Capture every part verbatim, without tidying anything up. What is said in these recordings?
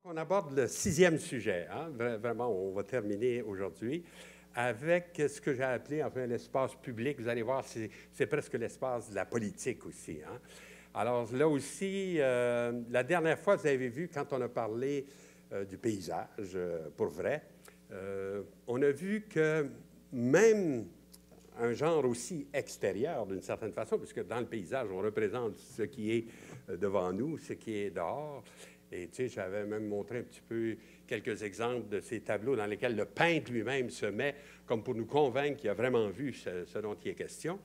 On aborde le sixième sujet. Hein? Vraiment, on va terminer aujourd'hui avec ce que j'ai appelé enfin l'espace public. Vous allez voir, c'est presque l'espace de la politique aussi. Hein? Alors là aussi, euh, la dernière fois, vous avez vu, quand on a parlé euh, du paysage, euh, pour vrai, euh, on a vu que même un genre aussi extérieur, d'une certaine façon, puisque dans le paysage, on représente ce qui est devant nous, ce qui est dehors. Et tu sais, j'avais même montré un petit peu quelques exemples de ces tableaux dans lesquels le peintre lui-même se met comme pour nous convaincre qu'il a vraiment vu ce, ce dont il est question.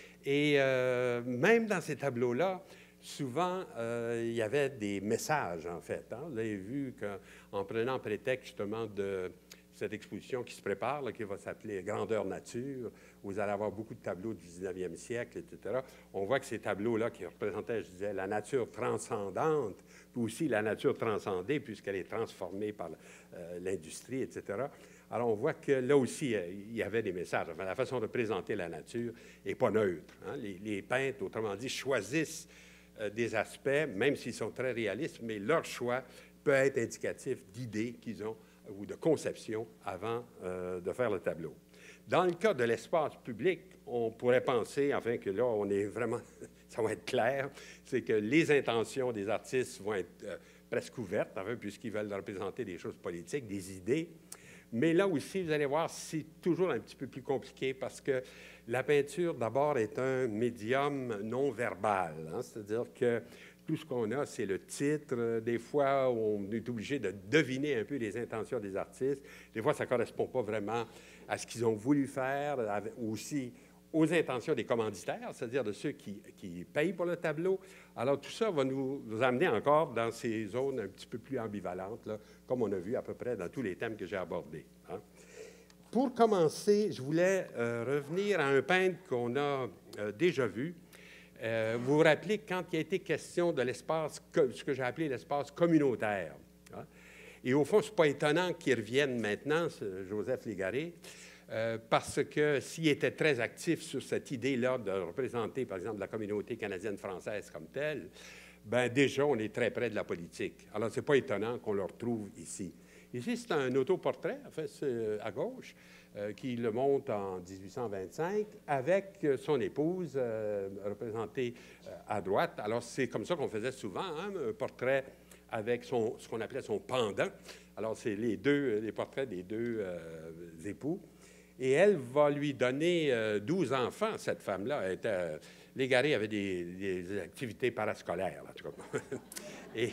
Et euh, même dans ces tableaux-là, souvent, euh, il y avait des messages, en fait. Hein? Vous avez vu qu'en prenant prétexte, justement, de cette exposition qui se prépare, là, qui va s'appeler « Grandeur nature », vous allez avoir beaucoup de tableaux du dix-neuvième siècle, et cetera. On voit que ces tableaux-là qui représentaient, je disais, la nature transcendante, puis aussi la nature transcendée, puisqu'elle est transformée par euh, l'industrie, et cetera. Alors, on voit que là aussi, euh, il y avait des messages. Enfin, la façon de présenter la nature n'est pas neutre. Hein? Les, les peintres, autrement dit, choisissent euh, des aspects, même s'ils sont très réalistes, mais leur choix peut être indicatif d'idées qu'ils ont ou de conception avant euh, de faire le tableau. Dans le cas de l'espace public, on pourrait penser, enfin, que là, on est vraiment, ça va être clair, c'est que les intentions des artistes vont être euh, presque ouvertes, enfin, puisqu'ils veulent représenter des choses politiques, des idées. Mais là aussi, vous allez voir, c'est toujours un petit peu plus compliqué parce que la peinture, d'abord, est un médium non verbal, hein, c'est-à-dire que tout ce qu'on a, c'est le titre. Des fois, on est obligé de deviner un peu les intentions des artistes. Des fois, ça ne correspond pas vraiment à ce qu'ils ont voulu faire, aussi aux intentions des commanditaires, c'est-à-dire de ceux qui, qui payent pour le tableau. Alors, tout ça va nous, nous amener encore dans ces zones un petit peu plus ambivalentes, là, comme on a vu à peu près dans tous les thèmes que j'ai abordés. Hein. Pour commencer, je voulais euh, revenir à un peintre qu'on a euh, déjà vu. Euh, vous vous rappelez quand il a été question de l'espace, ce que j'ai appelé l'espace communautaire. Hein? Et au fond, ce n'est pas étonnant qu'il revienne maintenant, Joseph Légaré, euh, parce que s'il était très actif sur cette idée-là de représenter, par exemple, la communauté canadienne-française comme telle, bien déjà, on est très près de la politique. Alors, ce n'est pas étonnant qu'on le retrouve ici. Ici, c'est un autoportrait, en fait, à gauche, euh, qui le monte en dix-huit cent vingt-cinq, avec son épouse, euh, représentée euh, à droite. Alors, c'est comme ça qu'on faisait souvent, hein, un portrait avec son, ce qu'on appelait son pendant. Alors, c'est les deux, les portraits des deux euh, époux. Et elle va lui donner euh, douze enfants, cette femme-là. Elle était, euh, Légaré avait des, des activités parascolaires, en tout cas. Et...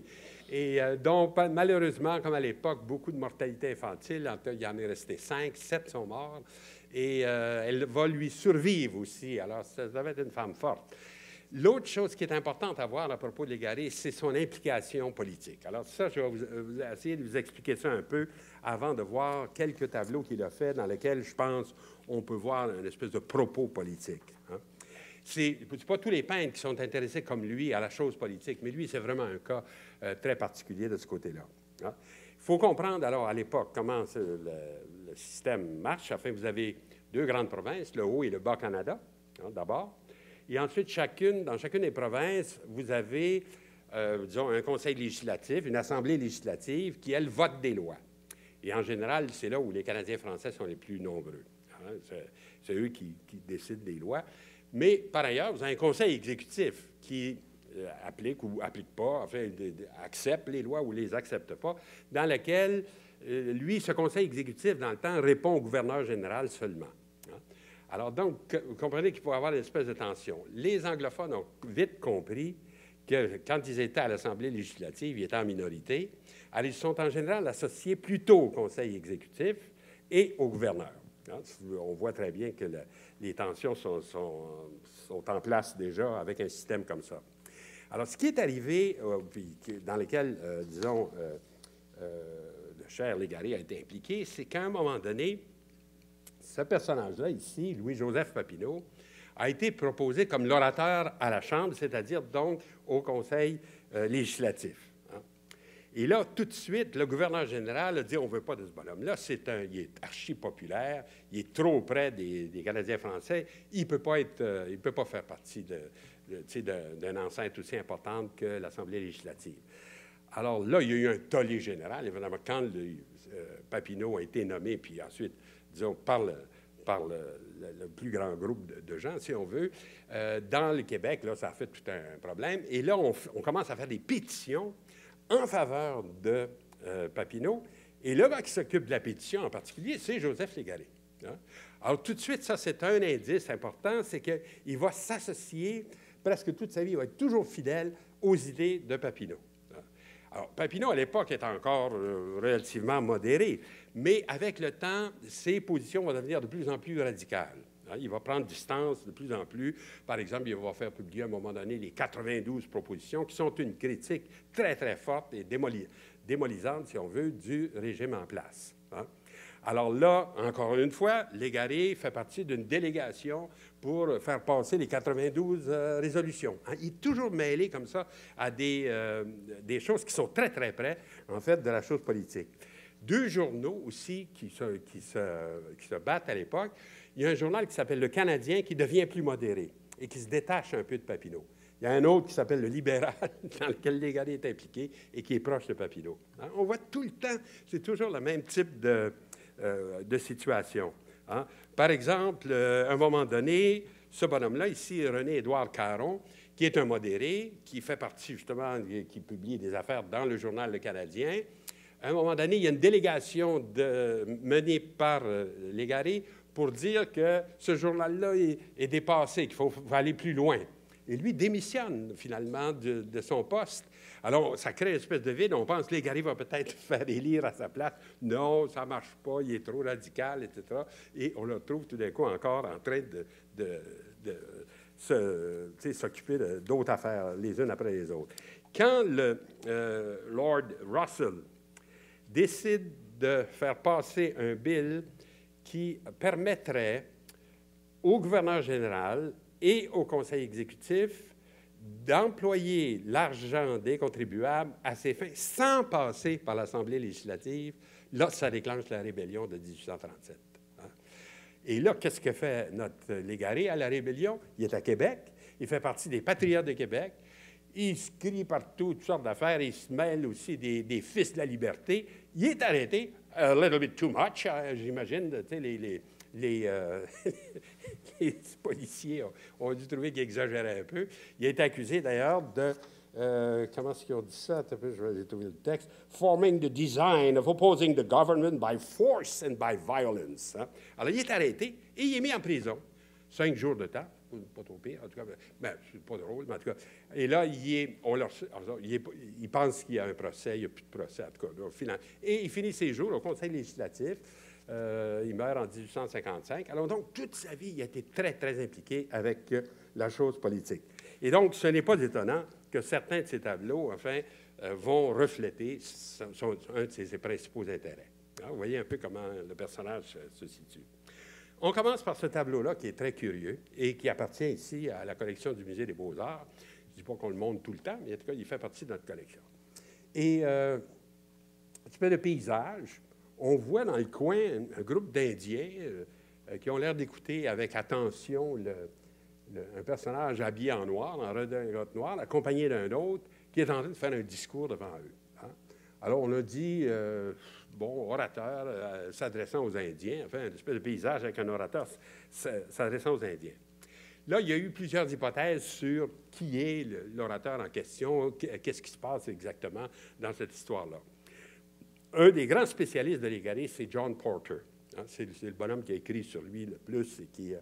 Et euh, donc, malheureusement, comme à l'époque, beaucoup de mortalité infantile. Il y en est resté cinq, sept sont morts. Et euh, elle va lui survivre aussi. Alors, ça devait être une femme forte. L'autre chose qui est importante à voir à propos de Légaré, c'est son implication politique. Alors, ça, je vais vous, vous essayer de vous expliquer ça un peu avant de voir quelques tableaux qu'il a fait dans lesquels, je pense, on peut voir une espèce de propos politique. Hein. Ce n'est pas tous les peintres qui sont intéressés comme lui à la chose politique, mais lui, c'est vraiment un cas euh, très particulier de ce côté-là. Hein. Il faut comprendre, alors, à l'époque, comment le, le système marche. Enfin, vous avez deux grandes provinces, le Haut et le Bas-Canada, hein, d'abord. Et ensuite, chacune, dans chacune des provinces, vous avez, euh, disons, un conseil législatif, une assemblée législative qui, elle, vote des lois. Et en général, c'est là où les Canadiens français sont les plus nombreux. Hein. C'est eux qui, qui décident des lois. Mais, par ailleurs, vous avez un conseil exécutif qui euh, applique ou applique pas, enfin, de, de, accepte les lois ou les accepte pas, dans lequel, euh, lui, ce conseil exécutif, dans le temps, répond au gouverneur général seulement. Hein? Alors, donc, vous comprenez qu'il faut avoir une espèce de tension. Les anglophones ont vite compris que quand ils étaient à l'Assemblée législative, ils étaient en minorité. Alors, ils sont en général associés plutôt au conseil exécutif et au gouverneur. On voit très bien que le, les tensions sont, sont, sont en place déjà avec un système comme ça. Alors, ce qui est arrivé, euh, dans lequel, euh, disons, euh, euh, le cher Légaré a été impliqué, c'est qu'à un moment donné, ce personnage-là, ici, Louis-Joseph Papineau, a été proposé comme l'orateur à la Chambre, c'est-à-dire donc au Conseil euh, législatif. Et là, tout de suite, le gouverneur général a dit « on ne veut pas de ce bonhomme-là, c'est un, il est archi-populaire, il est trop près des, des Canadiens français, il ne peut pas être, euh, il peut pas faire partie de, de, d'une enceinte aussi importante que l'Assemblée législative. » Alors là, il y a eu un tollé général, évidemment, quand le, euh, Papineau a été nommé, puis ensuite, disons, par le, par le, le, le plus grand groupe de, de gens, si on veut, euh, dans le Québec, là, ça a fait tout un problème. Et là, on, on commence à faire des pétitions en faveur de euh, Papineau. Et le gars qui s'occupe de la pétition en particulier, c'est Joseph Légaré. Hein? Alors, tout de suite, ça, c'est un indice important, c'est qu'il va s'associer presque toute sa vie, il va être toujours fidèle aux idées de Papineau. Hein? Alors, Papineau, à l'époque, est encore euh, relativement modéré, mais avec le temps, ses positions vont devenir de plus en plus radicales. Hein? Il va prendre distance de plus en plus. Par exemple, il va faire publier à un moment donné les quatre-vingt-douze propositions, qui sont une critique très, très forte et démoli démolisante, si on veut, du régime en place. Hein? Alors là, encore une fois, Légaré fait partie d'une délégation pour faire passer les quatre-vingt-douze euh, résolutions. Hein? Il est toujours mêlé comme ça à des, euh, des choses qui sont très, très près, en fait, de la chose politique. Deux journaux aussi qui se, qui se, qui se battent à l'époque. Il y a un journal qui s'appelle Le Canadien qui devient plus modéré et qui se détache un peu de Papineau. Il y a un autre qui s'appelle Le Libéral, dans lequel Légaré est impliqué et qui est proche de Papineau. Hein? On voit tout le temps, c'est toujours le même type de, euh, de situation. Hein? Par exemple, euh, à un moment donné, ce bonhomme-là, ici, René-Édouard Caron, qui est un modéré, qui fait partie, justement, qui publie des affaires dans le journal Le Canadien. À un moment donné, il y a une délégation de, menée par euh, Légaré pour dire que ce journal-là est, est dépassé, qu'il faut, faut aller plus loin. Et lui démissionne, finalement, de, de son poste. Alors, ça crée une espèce de vide. On pense que Légaré va peut-être faire élire à sa place. Non, ça ne marche pas, il est trop radical, et cetera. Et on le retrouve tout d'un coup encore en train de, de, de se, s'occuper d'autres affaires, les unes après les autres. Quand le euh, Lord Russell décide de faire passer un bill qui permettrait au gouverneur général et au conseil exécutif d'employer l'argent des contribuables à ses fins sans passer par l'Assemblée législative, là, ça déclenche la rébellion de mille huit cent trente-sept. Hein? Et là, qu'est-ce que fait notre Légaré à la rébellion? Il est à Québec, il fait partie des Patriotes de Québec, il se crie partout, toutes sortes d'affaires, il se mêle aussi des, des fils de la liberté. Il est arrêté, a little bit too much, hein, j'imagine, tu sais, les... les Les, euh, les policiers ont, ont dû trouver qu'il exagérait un peu. Il a été accusé, d'ailleurs, de... Euh, comment est-ce qu'ils ont dit ça? Je vais trouver le texte. « Forming the design of opposing the government by force and by violence. Hein? » Alors, il est arrêté et il est mis en prison. Cinq jours de temps. Pas trop pire, en tout cas. Ben, c'est pas drôle, mais en tout cas. Et là, il, est, on leur, il, est, il pense qu'il y a un procès. Il n'y a plus de procès, en tout cas. Là, final, et il finit ses jours au Conseil législatif. Euh, il meurt en mille huit cent cinquante-cinq. Alors donc, toute sa vie, il a été très, très impliqué avec euh, la chose politique. Et donc, ce n'est pas étonnant que certains de ces tableaux, enfin, euh, vont refléter son, son, un de ses, ses principaux intérêts. Hein, vous voyez un peu comment le personnage euh, se situe. On commence par ce tableau-là, qui est très curieux et qui appartient ici à la collection du Musée des Beaux-Arts. Je ne dis pas qu'on le montre tout le temps, mais en tout cas, il fait partie de notre collection. Et euh, un petit peu de paysage. On voit dans le coin un, un groupe d'Indiens euh, qui ont l'air d'écouter avec attention le, le, un personnage habillé en noir, en redingote noire, accompagné d'un autre, qui est en train de faire un discours devant eux. Hein? Alors, on a dit, euh, bon, orateur euh, s'adressant aux Indiens, enfin, une espèce de paysage avec un orateur s'adressant aux Indiens. Là, il y a eu plusieurs hypothèses sur qui est l'orateur en question, qu'est-ce qui se passe exactement dans cette histoire-là. Un des grands spécialistes de Légaré, c'est John Porter. Hein, c'est le bonhomme qui a écrit sur lui le plus et qui, euh,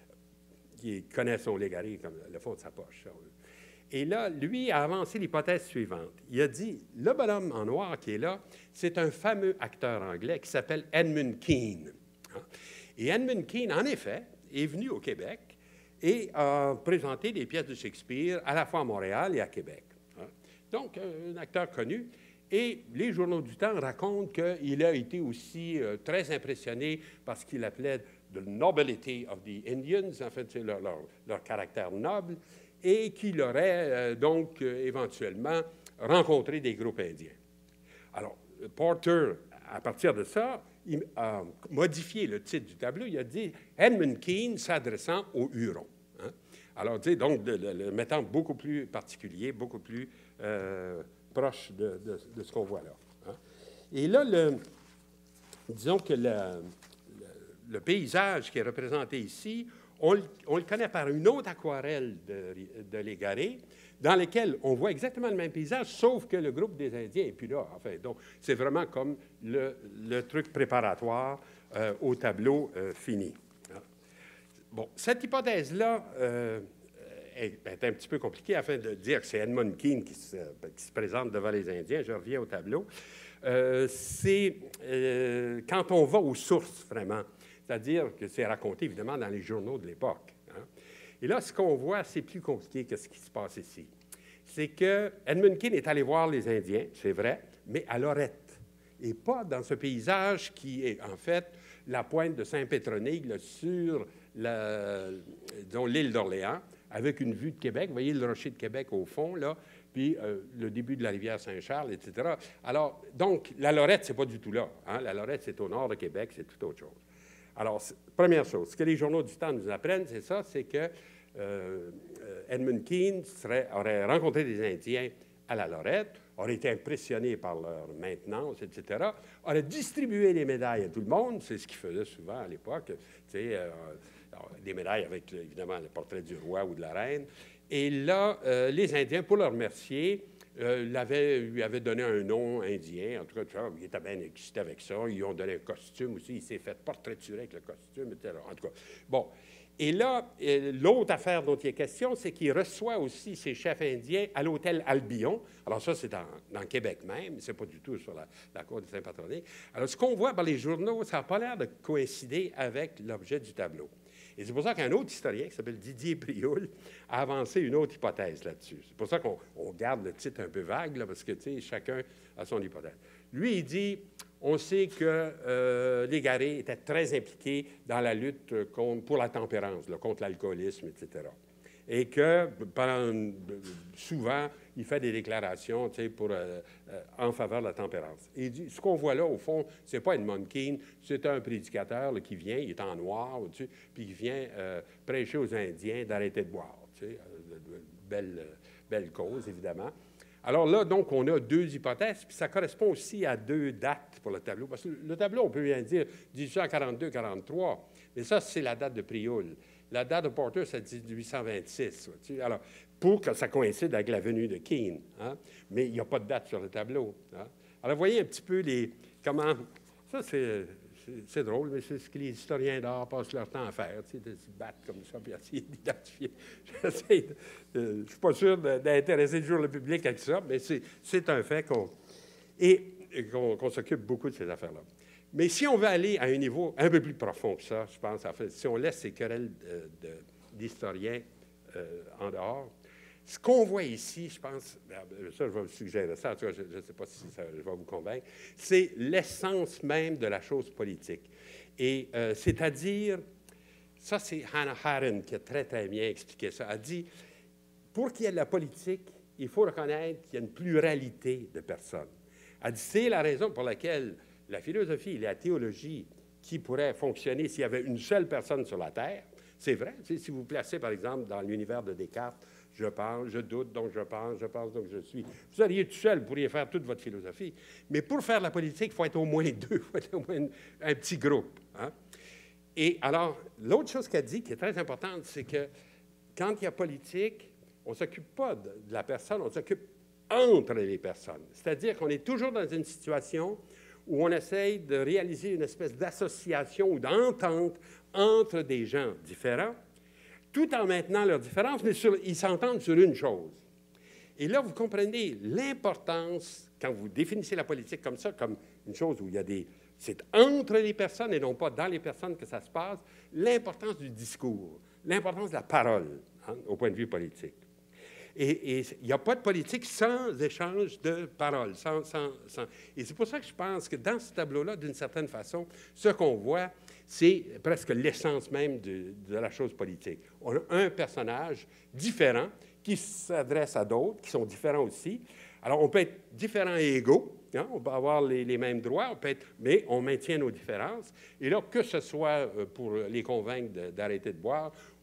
qui connaît son Légaré comme le fond de sa poche. Et là, lui a avancé l'hypothèse suivante. Il a dit, le bonhomme en noir qui est là, c'est un fameux acteur anglais qui s'appelle Edmund Kean. Hein. Et Edmund Kean, en effet, est venu au Québec et a présenté des pièces de Shakespeare à la fois à Montréal et à Québec. Hein. Donc, un acteur connu. Et les journaux du temps racontent qu'il a été aussi euh, très impressionné par ce qu'il appelait « the nobility of the Indians », en fait, c'est leur, leur, leur caractère noble, et qu'il aurait euh, donc euh, éventuellement rencontré des groupes indiens. Alors, Porter, à partir de ça, il a modifié le titre du tableau. Il a dit « Edmund Kean s'adressant aux Hurons hein? ». Alors, donc, le, le, le mettant beaucoup plus particulier, beaucoup plus... Euh, proche de, de, de ce qu'on voit là. Hein. Et là, le, disons que le, le, le paysage qui est représenté ici, on, on le connaît par une autre aquarelle de, de Légaré, dans laquelle on voit exactement le même paysage, sauf que le groupe des Indiens n'est plus là. Enfin, donc, c'est vraiment comme le, le truc préparatoire euh, au tableau euh, fini. Bon, cette hypothèse-là euh, est, est un petit peu compliquée afin de dire que c'est Edmund Kean qui se, qui se présente devant les Indiens. Je reviens au tableau. Euh, c'est euh, quand on va aux sources, vraiment. C'est-à-dire que c'est raconté, évidemment, dans les journaux de l'époque. Hein. Et là, ce qu'on voit, c'est plus compliqué que ce qui se passe ici. C'est que Edmund Kean est allé voir les Indiens, c'est vrai, mais à Lorette, et pas dans ce paysage qui est, en fait, la pointe de Saint-Pétronille sur l'île d'Orléans, avec une vue de Québec. Vous voyez le rocher de Québec au fond, là, puis euh, le début de la rivière Saint-Charles, et cetera. Alors, donc, la Lorette, c'est pas du tout là. Hein? La Lorette, c'est au nord de Québec, c'est tout autre chose. Alors, première chose, ce que les journaux du temps nous apprennent, c'est ça, c'est que euh, Edmund Kean serait, aurait rencontré des Indiens à la Lorette, aurait été impressionné par leur maintenance, et cetera, aurait distribué les médailles à tout le monde, c'est ce qu'il faisait souvent à l'époque, tu sais, euh, des médailles avec, évidemment, le portrait du roi ou de la reine. Et là, euh, les Indiens, pour le remercier, euh, l'avaient, lui avaient donné un nom indien. En tout cas, tu vois, il était bien excité avec ça. Ils lui ont donné un costume aussi. Il s'est fait portraiturer avec le costume, et cetera. En tout cas, bon. Et là, l'autre affaire dont il est question, c'est qu'il reçoit aussi ses chefs indiens à l'hôtel Albion. Alors ça, c'est dans, dans Québec même, c'est pas du tout sur la, la côte de Saint-Pétronille. Alors, ce qu'on voit dans les journaux, ça n'a pas l'air de coïncider avec l'objet du tableau. Et c'est pour ça qu'un autre historien, qui s'appelle Didier Prioul, a avancé une autre hypothèse là-dessus. C'est pour ça qu'on garde le titre un peu vague, là, parce que, tu sais, chacun a son hypothèse. Lui, il dit... On sait que euh, Légaré était très impliqué dans la lutte contre, pour la tempérance, là, contre l'alcoolisme, et cetera. Et que pendant, souvent, il fait des déclarations pour, euh, euh, en faveur de la tempérance. Et il dit, ce qu'on voit là, au fond, c'est pas Edmund Kean, c'est un prédicateur là, qui vient, il est en noir, puis il vient euh, prêcher aux Indiens d'arrêter de boire. Tu sais, euh, belle, belle cause, évidemment. Alors là, donc, on a deux hypothèses, puis ça correspond aussi à deux dates pour le tableau. Parce que le tableau, on peut bien dire dix-huit cent quarante-deux quarante-trois, mais ça, c'est la date de Prioul. La date de Porter, c'est dix-huit cent vingt-six. Tu sais. Alors, pour que ça coïncide avec la venue de Kean. Hein? Mais il n'y a pas de date sur le tableau. Hein? Alors, voyez un petit peu les... comment... Ça, c'est... C'est drôle, mais c'est ce que les historiens d'art passent leur temps à faire, tu sais, de se battre comme ça, puis essayer d'identifier. J'essaie de, de, je ne suis pas sûr d'intéresser toujours le public avec ça, mais c'est un fait qu'on et qu'on qu'on s'occupe beaucoup de ces affaires-là. Mais si on veut aller à un niveau un peu plus profond que ça, je pense, en fait, si on laisse ces querelles d'historiens euh, en dehors, ce qu'on voit ici, je pense, ça, je vais vous suggérer ça, en tout cas, je ne sais pas si ça je vais vous convaincre, c'est l'essence même de la chose politique. Et euh, c'est-à-dire, ça, c'est Hannah Arendt qui a très, très bien expliqué ça. Elle dit, pour qu'il y ait de la politique, il faut reconnaître qu'il y a une pluralité de personnes. Elle dit, c'est la raison pour laquelle la philosophie et la théologie qui pourraient fonctionner s'il y avait une seule personne sur la Terre, c'est vrai, si vous vous placez, par exemple, dans l'univers de Descartes, je pense, je doute, donc je pense, je pense, donc je suis. Vous seriez tout seul, vous pourriez faire toute votre philosophie. Mais pour faire la politique, il faut être au moins deux, il faut être au moins une, un petit groupe. Hein? Et alors, l'autre chose qu'elle dit, qui est très importante, c'est que quand il y a politique, on ne s'occupe pas de, de la personne, on s'occupe entre les personnes. C'est-à-dire qu'on est toujours dans une situation où on essaye de réaliser une espèce d'association ou d'entente entre des gens différents, tout en maintenant leurs différences, mais sur, ils s'entendent sur une chose. Et là, vous comprenez l'importance, quand vous définissez la politique comme ça, comme une chose où il y a des... C'est entre les personnes et non pas dans les personnes que ça se passe, l'importance du discours, l'importance de la parole, hein, au point de vue politique. Et, et il n'y a pas de politique sans échange de paroles. Sans, sans, sans... Et c'est pour ça que je pense que dans ce tableau-là, d'une certaine façon, ce qu'on voit, c'est presque l'essence même de, de la chose politique. On a un personnage différent qui s'adresse à d'autres, qui sont différents aussi. Alors, on peut être différents et égaux, hein? On peut avoir les, les mêmes droits, on peut être, mais on maintient nos différences. Et là, que ce soit pour les convaincre d'arrêter de, de boire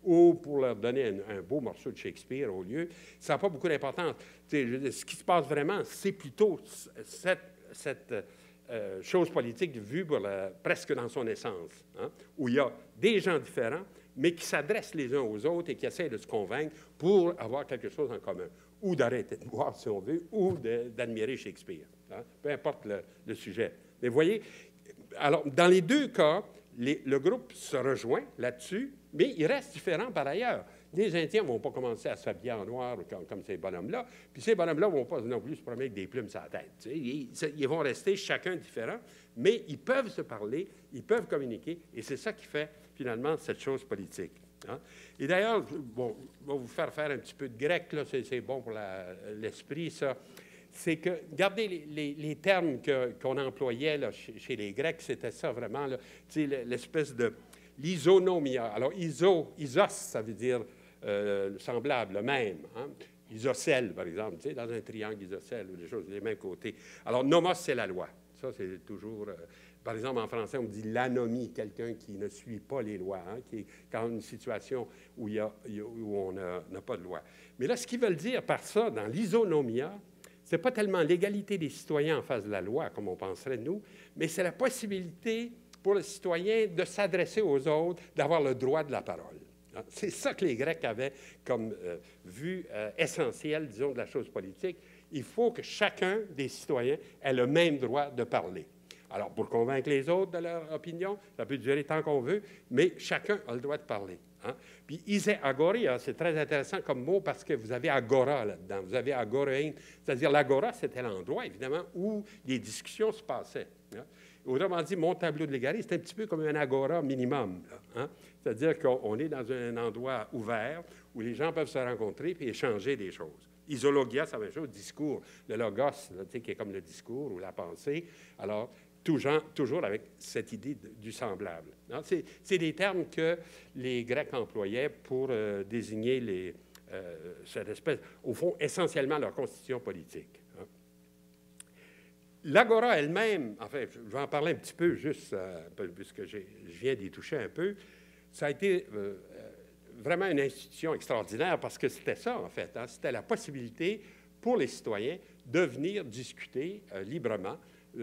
ou pour leur donner un, un beau morceau de Shakespeare au lieu, ça n'a pas beaucoup d'importance. Ce qui se passe vraiment, c'est plutôt cette, cette euh, chose politique vue pour la, presque dans son essence, hein, où il y a des gens différents, mais qui s'adressent les uns aux autres et qui essaient de se convaincre pour avoir quelque chose en commun, ou d'arrêter de boire, si on veut, ou d'admirer Shakespeare, hein, peu importe le, le sujet. Mais vous voyez, alors, dans les deux cas, les, le groupe se rejoint là-dessus, mais il reste différent par ailleurs. Les Indiens ne vont pas commencer à s'habiller en noir comme, comme ces bonhommes-là, puis ces bonhommes-là ne vont pas non plus se promener avec des plumes sur la tête. Ils, ils vont rester chacun différent, mais ils peuvent se parler, ils peuvent communiquer, et c'est ça qui fait finalement cette chose politique. Hein? Et d'ailleurs, bon, je vais vous faire faire un petit peu de grec, là, c'est bon pour l'esprit, ça. C'est que, regardez les, les, les termes qu'on qu employait là, chez, chez les Grecs, c'était ça vraiment, l'espèce de l'isonomia. Alors, iso, isos, ça veut dire euh, semblable, le même. Hein? Isocèle, par exemple, dans un triangle isocèle, ou des choses des mêmes côtés. Alors, nomos, c'est la loi. Ça, c'est toujours... Euh, par exemple, en français, on dit l'anomie, quelqu'un qui ne suit pas les lois, hein, qui est dans une situation où, il y a, où on n'a pas de loi. Mais là, ce qu'ils veulent dire par ça, dans l'isonomia, ce n'est pas tellement l'égalité des citoyens en face de la loi, comme on penserait nous, mais c'est la possibilité pour le citoyen de s'adresser aux autres, d'avoir le droit de la parole. C'est ça que les Grecs avaient comme euh, vue euh, essentielle, disons, de la chose politique. Il faut que chacun des citoyens ait le même droit de parler. Alors, pour convaincre les autres de leur opinion, ça peut durer tant qu'on veut, mais chacun a le droit de parler. Hein? Puis, ise agoria, c'est très intéressant comme mot parce que vous avez agora là-dedans. Vous avez agorein, c'est-à-dire l'agora, c'était l'endroit, évidemment, où les discussions se passaient. Hein? Autrement dit, mon tableau de l'égalité, c'est un petit peu comme un agora minimum. Hein? C'est-à-dire qu'on est dans un endroit ouvert où les gens peuvent se rencontrer et échanger des choses. Isologia, c'est la même chose, discours. Le logos, là, qui est comme le discours ou la pensée. Alors, Toujours, toujours avec cette idée de, du semblable. C'est des termes que les Grecs employaient pour euh, désigner les, euh, cette espèce, au fond, essentiellement leur constitution politique. Hein. L'agora elle-même, enfin, je vais en parler un petit peu, juste euh, puisque je viens d'y toucher un peu, ça a été euh, vraiment une institution extraordinaire parce que c'était ça, en fait. Hein, c'était la possibilité pour les citoyens de venir discuter euh, librement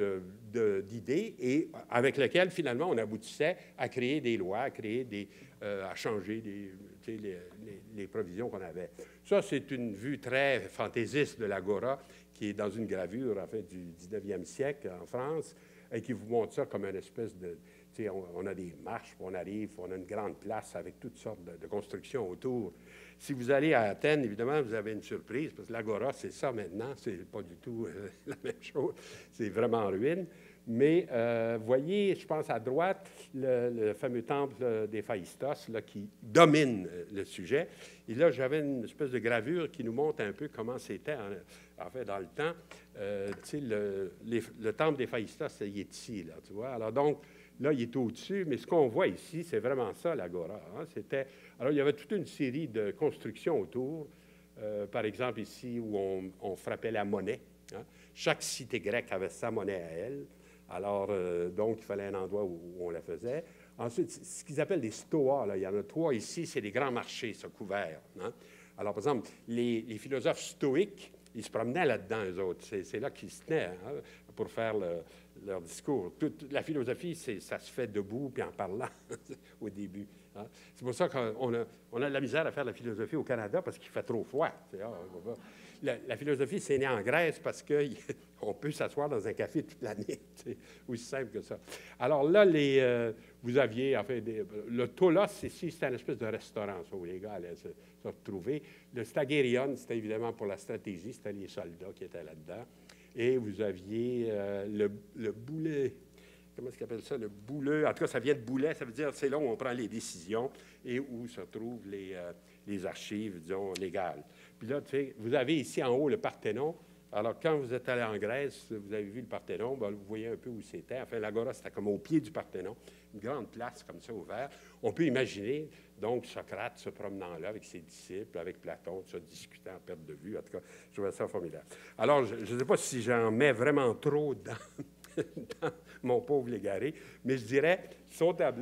Euh, d'idées et avec lesquelles, finalement, on aboutissait à créer des lois, à créer des... Euh, à changer des, les, les, les provisions qu'on avait. Ça, c'est une vue très fantaisiste de l'agora qui est dans une gravure, en fait, du dix-neuvième siècle en France et qui vous montre ça comme une espèce de... On, on a des marches, on arrive, on a une grande place avec toutes sortes de, de constructions autour. Si vous allez à Athènes, évidemment, vous avez une surprise, parce que l'agora, c'est ça maintenant, c'est pas du tout euh, la même chose, c'est vraiment en ruine. Mais euh, voyez, je pense à droite, le, le fameux temple des Phaïstos, là, qui domine le sujet. Et là, j'avais une espèce de gravure qui nous montre un peu comment c'était, en, en fait, dans le temps. Euh, tu sais, le, les, le temple des Phaïstos, il est ici, là, tu vois. Alors donc, là, il est au-dessus, mais ce qu'on voit ici, c'est vraiment ça, l'agora. Hein? C'était... Alors, il y avait toute une série de constructions autour. Euh, par exemple, ici, où on, on frappait la monnaie. Hein? Chaque cité grecque avait sa monnaie à elle. Alors, euh, donc, il fallait un endroit où, où on la faisait. Ensuite, ce qu'ils appellent des stoas, là, il y en a trois ici, c'est des grands marchés, ça, couverts. Hein? Alors, par exemple, les, les philosophes stoïques, ils se promenaient là-dedans, eux autres. C'est là qu'ils se tenaient, hein, pour faire le, leur discours. Toute la philosophie, ça se fait debout puis en parlant au début. Hein. C'est pour ça qu'on a, on a de la misère à faire la philosophie au Canada parce qu'il fait trop froid. Ah, la, la philosophie, c'est né en Grèce parce qu'on peut s'asseoir dans un café toute l'année. C'est aussi simple que ça. Alors là, les, euh, vous aviez, en fait, des, le Tolos, ici, c'était une espèce de restaurant, ça, où les gars allaient se, se retrouver. Le Stagérion, c'était évidemment pour la stratégie, c'était les soldats qui étaient là-dedans. Et vous aviez euh, le, le boulet, comment est-ce qu'on appelle ça, le bouleux, en tout cas, ça vient de boulet, ça veut dire c'est là où on prend les décisions et où se trouvent les, euh, les archives, disons, légales. Puis là, tu sais, vous avez ici en haut le Parthénon. Alors, quand vous êtes allé en Grèce, vous avez vu le Parthénon, bien, vous voyez un peu où c'était. Enfin, l'agora, c'était comme au pied du Parthénon, une grande place comme ça ouverte. On peut imaginer, donc, Socrate se promenant là avec ses disciples, avec Platon, tout ça, discutant en perte de vue. En tout cas, je trouvais ça formidable. Alors, je ne sais pas si j'en mets vraiment trop dans, dans mon pauvre légaré, mais je dirais, son tableau,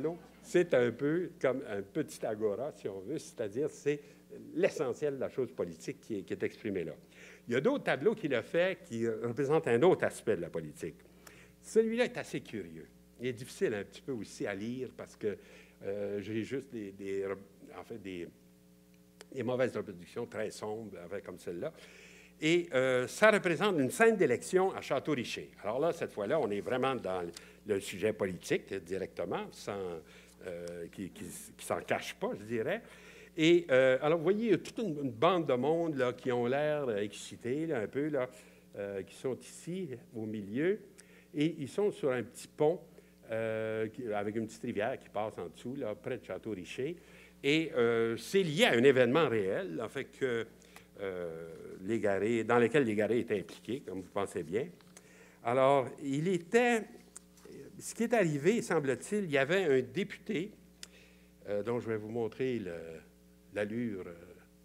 c'est un peu comme un petit agora, si on veut, c'est-à-dire c'est l'essentiel de la chose politique qui est, qui est exprimé là. Il y a d'autres tableaux qu'il a fait qui représentent un autre aspect de la politique. Celui-là est assez curieux. Il est difficile un petit peu aussi à lire parce que euh, j'ai juste des, des, en fait, des, des mauvaises reproductions très sombres, avec, comme celle-là. Et euh, ça représente une scène d'élection à Château-Richer. Alors là, cette fois-là, on est vraiment dans le sujet politique directement, sans, euh, qui ne qui, qui s'en cache pas, je dirais. Et euh, alors, vous voyez, il y a toute une, une bande de monde là, qui ont l'air excités, là, un peu, là, euh, qui sont ici, au milieu. Et ils sont sur un petit pont euh, qui, avec une petite rivière qui passe en dessous, là, près de Château-Richer. Et euh, c'est lié à un événement réel, en fait, que... Euh, Légaré, dans lequel Légaré était impliqué, comme vous pensez bien. Alors, il était... Ce qui est arrivé, semble-t-il, il y avait un député, euh, dont je vais vous montrer l'allure euh,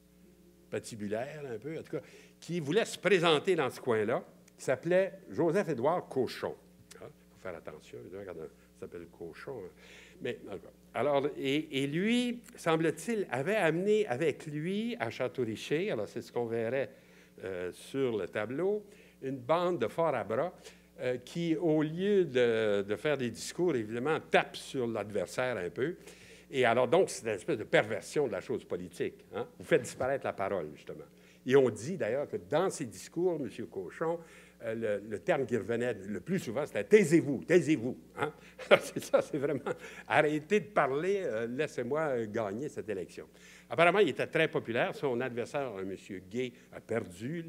patibulaire, un peu, en tout cas, qui voulait se présenter dans ce coin-là, qui s'appelait Joseph-Édouard Cochon. Il faut faire attention, évidemment, quand on s'appelle Cochon. Hein. Mais, alors, et, et lui, semble-t-il, avait amené avec lui à Château-Richer, alors c'est ce qu'on verrait euh, sur le tableau, une bande de forts à bras euh, qui, au lieu de, de faire des discours, évidemment, tape sur l'adversaire un peu. Et alors, donc, c'est une espèce de perversion de la chose politique. Hein? Vous faites disparaître la parole, justement. Et on dit d'ailleurs que dans ses discours, M. Cochon, euh, le, le terme qui revenait le plus souvent, c'était « taisez-vous, taisez-vous hein? ». C'est ça, c'est vraiment « arrêtez de parler, euh, laissez-moi euh, gagner cette élection ». Apparemment, il était très populaire. Son adversaire, M. Gay, a perdu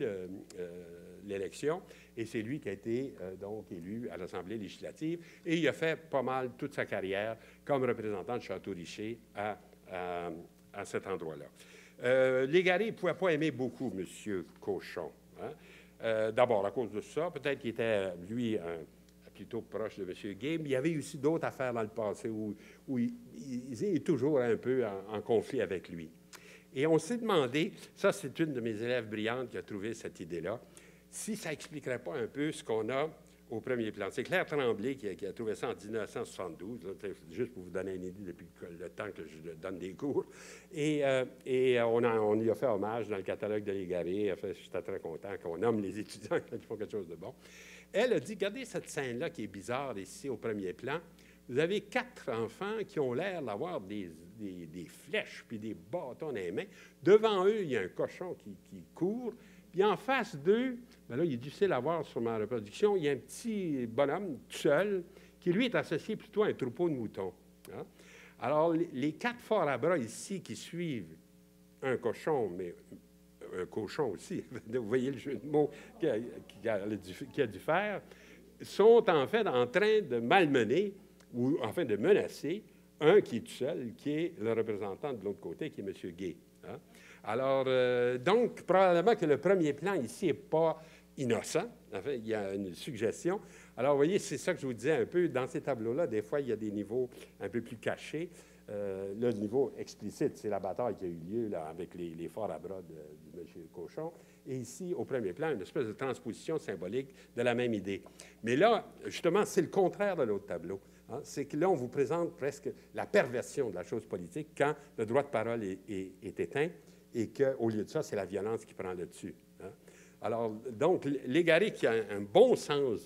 l'élection et c'est lui qui a été euh, donc élu à l'Assemblée législative. Et il a fait pas mal toute sa carrière comme représentant de Château-Richer à, à, à cet endroit-là. Euh, Légaré ne pouvait pas aimer beaucoup M. Cochon. Hein? Euh, D'abord, à cause de ça, peut-être qu'il était, lui, un, plutôt proche de M. Gay, mais il y avait aussi d'autres affaires dans le passé où, où il, il, il est toujours un peu en, en conflit avec lui. Et on s'est demandé, ça c'est une de mes élèves brillantes qui a trouvé cette idée-là, si ça n'expliquerait pas un peu ce qu'on a au premier plan. C'est Claire Tremblay qui a, qui a trouvé ça en mille neuf cent soixante-douze, là, juste pour vous donner une idée depuis le temps que je donne des cours. Et, euh, et on, a, on y a fait hommage dans le catalogue de Légaré. En fait, j'étais très content qu'on nomme les étudiants quand ils font quelque chose de bon. Elle a dit, regardez cette scène-là qui est bizarre ici au premier plan. Vous avez quatre enfants qui ont l'air d'avoir des, des, des flèches puis des bâtons dans les mains. Devant eux, il y a un cochon qui, qui court. Puis en face d'eux, bien là, il est difficile à voir sur ma reproduction, il y a un petit bonhomme tout seul qui, lui, est associé plutôt à un troupeau de moutons. Hein? Alors, les, les quatre forts à bras ici qui suivent un cochon, mais un cochon aussi, vous voyez le jeu de mots qu'il a, qu'il a, qu'il a dû faire, sont en fait en train de malmener ou enfin de menacer un qui est tout seul, qui est le représentant de l'autre côté, qui est M. Gay. Hein? Alors, euh, donc, probablement que le premier plan ici n'est pas innocent. En fait, il y a une suggestion. Alors, vous voyez, c'est ça que je vous disais un peu. Dans ces tableaux-là, des fois, il y a des niveaux un peu plus cachés. Euh, le niveau explicite, c'est la bataille qui a eu lieu là, avec les, les forts à bras de, de M. Cochon. Et ici, au premier plan, une espèce de transposition symbolique de la même idée. Mais là, justement, c'est le contraire de l'autre tableau. Hein? C'est que là, on vous présente presque la perversion de la chose politique quand le droit de parole est, est, est éteint et qu'au lieu de ça, c'est la violence qui prend le dessus. Hein? Alors, donc, Légaré, qui a un, un bon sens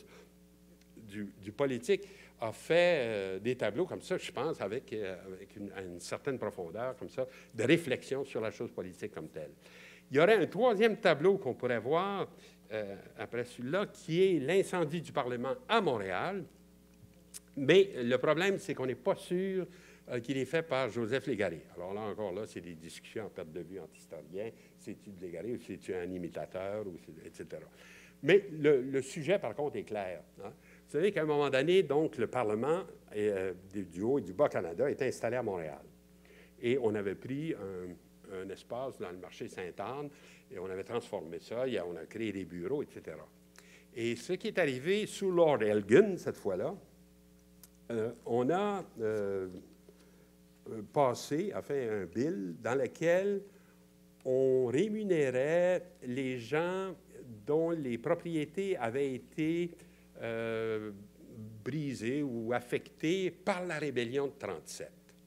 du, du politique, a fait euh, des tableaux comme ça, je pense, avec, euh, avec une, une certaine profondeur, comme ça, de réflexion sur la chose politique comme telle. Il y aurait un troisième tableau qu'on pourrait voir euh, après celui-là, qui est l'incendie du Parlement à Montréal. Mais le problème, c'est qu'on n'est pas sûr euh, qu'il est fait par Joseph Légaré. Alors là, encore là, c'est des discussions en perte de vue entre historiens. C'est-tu de Légaré ou c'est-tu un imitateur, ou et cetera. Mais le, le sujet, par contre, est clair. Hein? Vous savez qu'à un moment donné, donc, le Parlement euh, du Haut et du Bas-Canada est installé à Montréal. Et on avait pris un, un espace dans le marché Sainte-Anne et on avait transformé ça. Et on a créé des bureaux, et cetera. Et ce qui est arrivé sous Lord Elgin, cette fois-là, euh, on a euh, passé, a fait un bill dans lequel on rémunérait les gens dont les propriétés avaient été Euh, brisé ou affecté par la rébellion de trente-sept.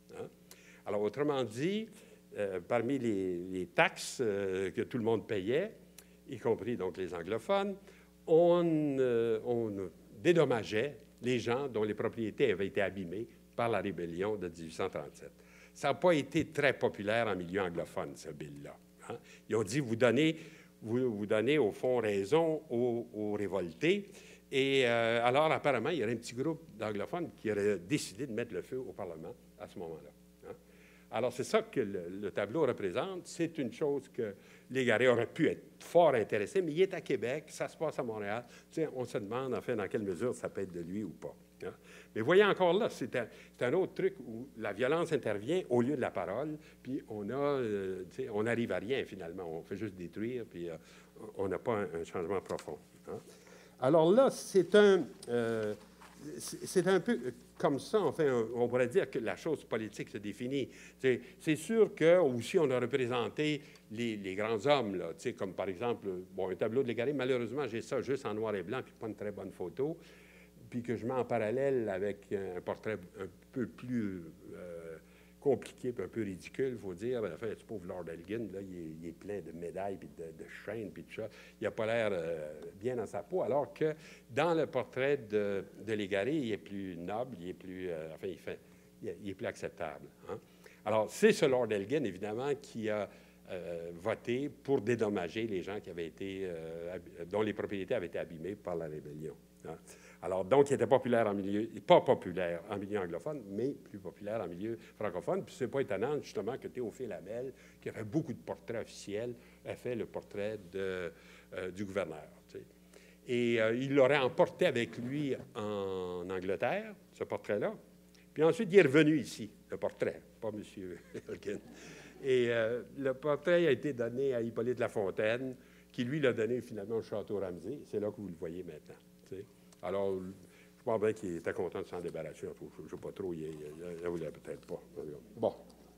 Alors, autrement dit, euh, parmi les, les taxes euh, que tout le monde payait, y compris donc les anglophones, on, euh, on dédommageait les gens dont les propriétés avaient été abîmées par la rébellion de dix-huit cent trente-sept. Ça n'a pas été très populaire en milieu anglophone, ce bill-là. Hein? Ils ont dit, vous donnez, vous, vous donnez au fond raison aux, aux révoltés. Et euh, alors, apparemment, il y aurait un petit groupe d'anglophones qui aurait décidé de mettre le feu au Parlement à ce moment-là. Hein? Alors, c'est ça que le, le tableau représente. C'est une chose que Légaré aurait pu être fort intéressé, mais il est à Québec, ça se passe à Montréal. Tu sais, on se demande, en fait, dans quelle mesure ça peut être de lui ou pas. Hein? Mais voyez encore là, c'est un, un autre truc où la violence intervient au lieu de la parole, puis on a, euh, tu sais, on n'arrive à rien, finalement. On fait juste détruire, puis euh, on n'a pas un, un changement profond. Hein? Alors là, c'est un, euh, c'est un peu comme ça, enfin, on pourrait dire que la chose politique se définit. C'est sûr que aussi on a représenté les, les grands hommes, là, comme par exemple, bon, un tableau de Légaré, malheureusement, j'ai ça juste en noir et blanc, puis pas une très bonne photo, puis que je mets en parallèle avec un portrait un peu plus euh, compliqué, puis un peu ridicule, il faut dire. Enfin, ce pauvre Lord Elgin, là, il est, il est plein de médailles, puis de, de chaînes, puis de ça. Il n'a pas l'air euh, bien dans sa peau, alors que dans le portrait de, de Légaré, il est plus noble, il est plus, euh, enfin, il, fait, il est plus acceptable. Hein? Alors, c'est ce Lord Elgin, évidemment, qui a euh, voté pour dédommager les gens qui avaient été, euh, dont les propriétés avaient été abîmées par la rébellion. Hein? Alors, donc, il était populaire en milieu, pas populaire en milieu anglophone, mais plus populaire en milieu francophone. Puis, c'est pas étonnant, justement, que Théophile Hamel, qui a fait beaucoup de portraits officiels, ait fait le portrait de, euh, du gouverneur. Tu sais. Et euh, il l'aurait emporté avec lui en Angleterre, ce portrait-là. Puis ensuite, il est revenu ici, le portrait, pas M. Elgin. Et euh, le portrait a été donné à Hippolyte Lafontaine, qui, lui, l'a donné finalement au Château Ramsay. C'est là que vous le voyez maintenant. Tu sais. Alors, je pense bien qu'il était content de s'en débarrasser. Je ne sais pas trop, il ne voulait peut-être pas. Bon.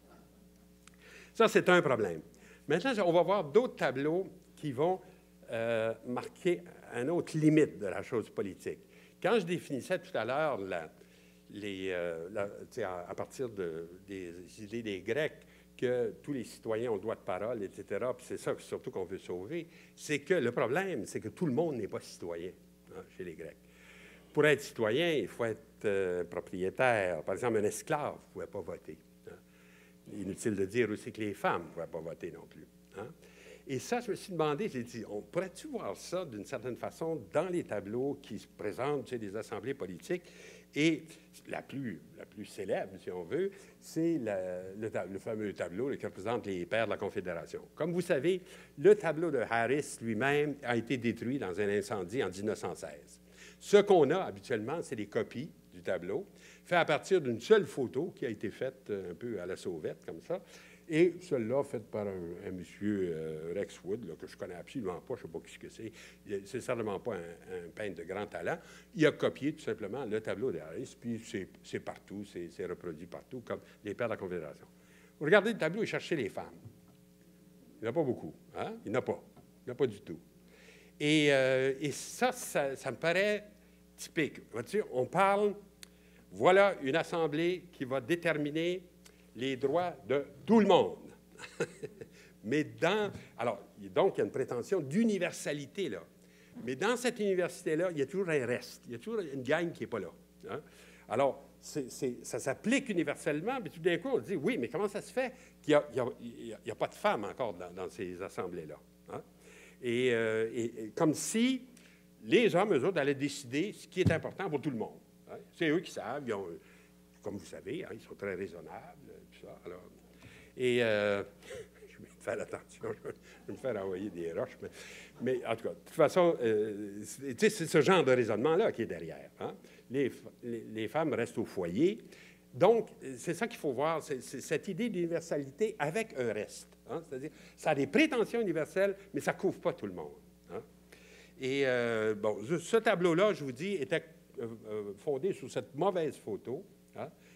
Ça, c'est un problème. Maintenant, on va voir d'autres tableaux qui vont euh, marquer une autre limite de la chose politique. Quand je définissais tout à l'heure, la, les, euh, la, à, à partir de, des idées des Grecs, que tous les citoyens ont le droit de parole, et cetera, puis c'est ça surtout qu'on veut sauver, c'est que le problème, c'est que tout le monde n'est pas citoyen hein, chez les Grecs. Pour être citoyen, il faut être euh, propriétaire. Par exemple, un esclave ne pouvait pas voter. Hein. Inutile de dire aussi que les femmes ne pouvaient pas voter non plus. Hein. Et ça, je me suis demandé, j'ai dit, on pourrait-tu voir ça d'une certaine façon dans les tableaux qui se présentent chez des assemblées politiques? Et la plus, la plus célèbre, si on veut, c'est le, le fameux tableau là, qui représente les pères de la Confédération. Comme vous savez, le tableau de Harris lui-même a été détruit dans un incendie en mille neuf cent seize. Ce qu'on a habituellement, c'est des copies du tableau, fait à partir d'une seule photo qui a été faite un peu à la sauvette, comme ça, et celle-là faite par un, un monsieur euh, Rex Wood, là, que je ne connais absolument pas, je ne sais pas qui que c'est. C'est certainement pas un, un peintre de grand talent. Il a copié tout simplement le tableau de Harris, puis c'est partout, c'est reproduit partout, comme les pères de la Confédération. Vous regardez le tableau et cherchez les femmes. Il n'y en a pas beaucoup. Hein? Il n'y en a pas. Il n'y en a pas du tout. Et, euh, et ça, ça, ça me paraît typique. On parle, voilà une assemblée qui va déterminer les droits de tout le monde. Mais dans... Alors, donc, il y a une prétention d'universalité, là. Mais dans cette université-là, il y a toujours un reste. Il y a toujours une gang qui n'est pas là. Hein? Alors, c'est, c'est, ça s'applique universellement, mais tout d'un coup, on dit, oui, mais comment ça se fait qu'il n'y a, a, a pas de femmes encore dans, dans ces assemblées-là? Hein? Et, euh, et, et comme si les hommes, eux autres, allaient décider ce qui est important pour tout le monde. Hein? C'est eux qui savent. Ils ont, comme vous savez, hein, ils sont très raisonnables. Tout ça. Alors, et euh, je vais faire attention, je vais me faire envoyer des roches. Mais, mais en tout cas, de toute façon, euh, c'est ce genre de raisonnement-là qui est derrière. Hein? Les, les, les femmes restent au foyer. Donc, c'est ça qu'il faut voir, c'est cette idée d'universalité avec un reste. Hein? C'est-à-dire, ça a des prétentions universelles, mais ça ne couvre pas tout le monde. Hein? Et euh, bon, ce tableau-là, je vous dis, était euh, fondé sur cette mauvaise photo, hein,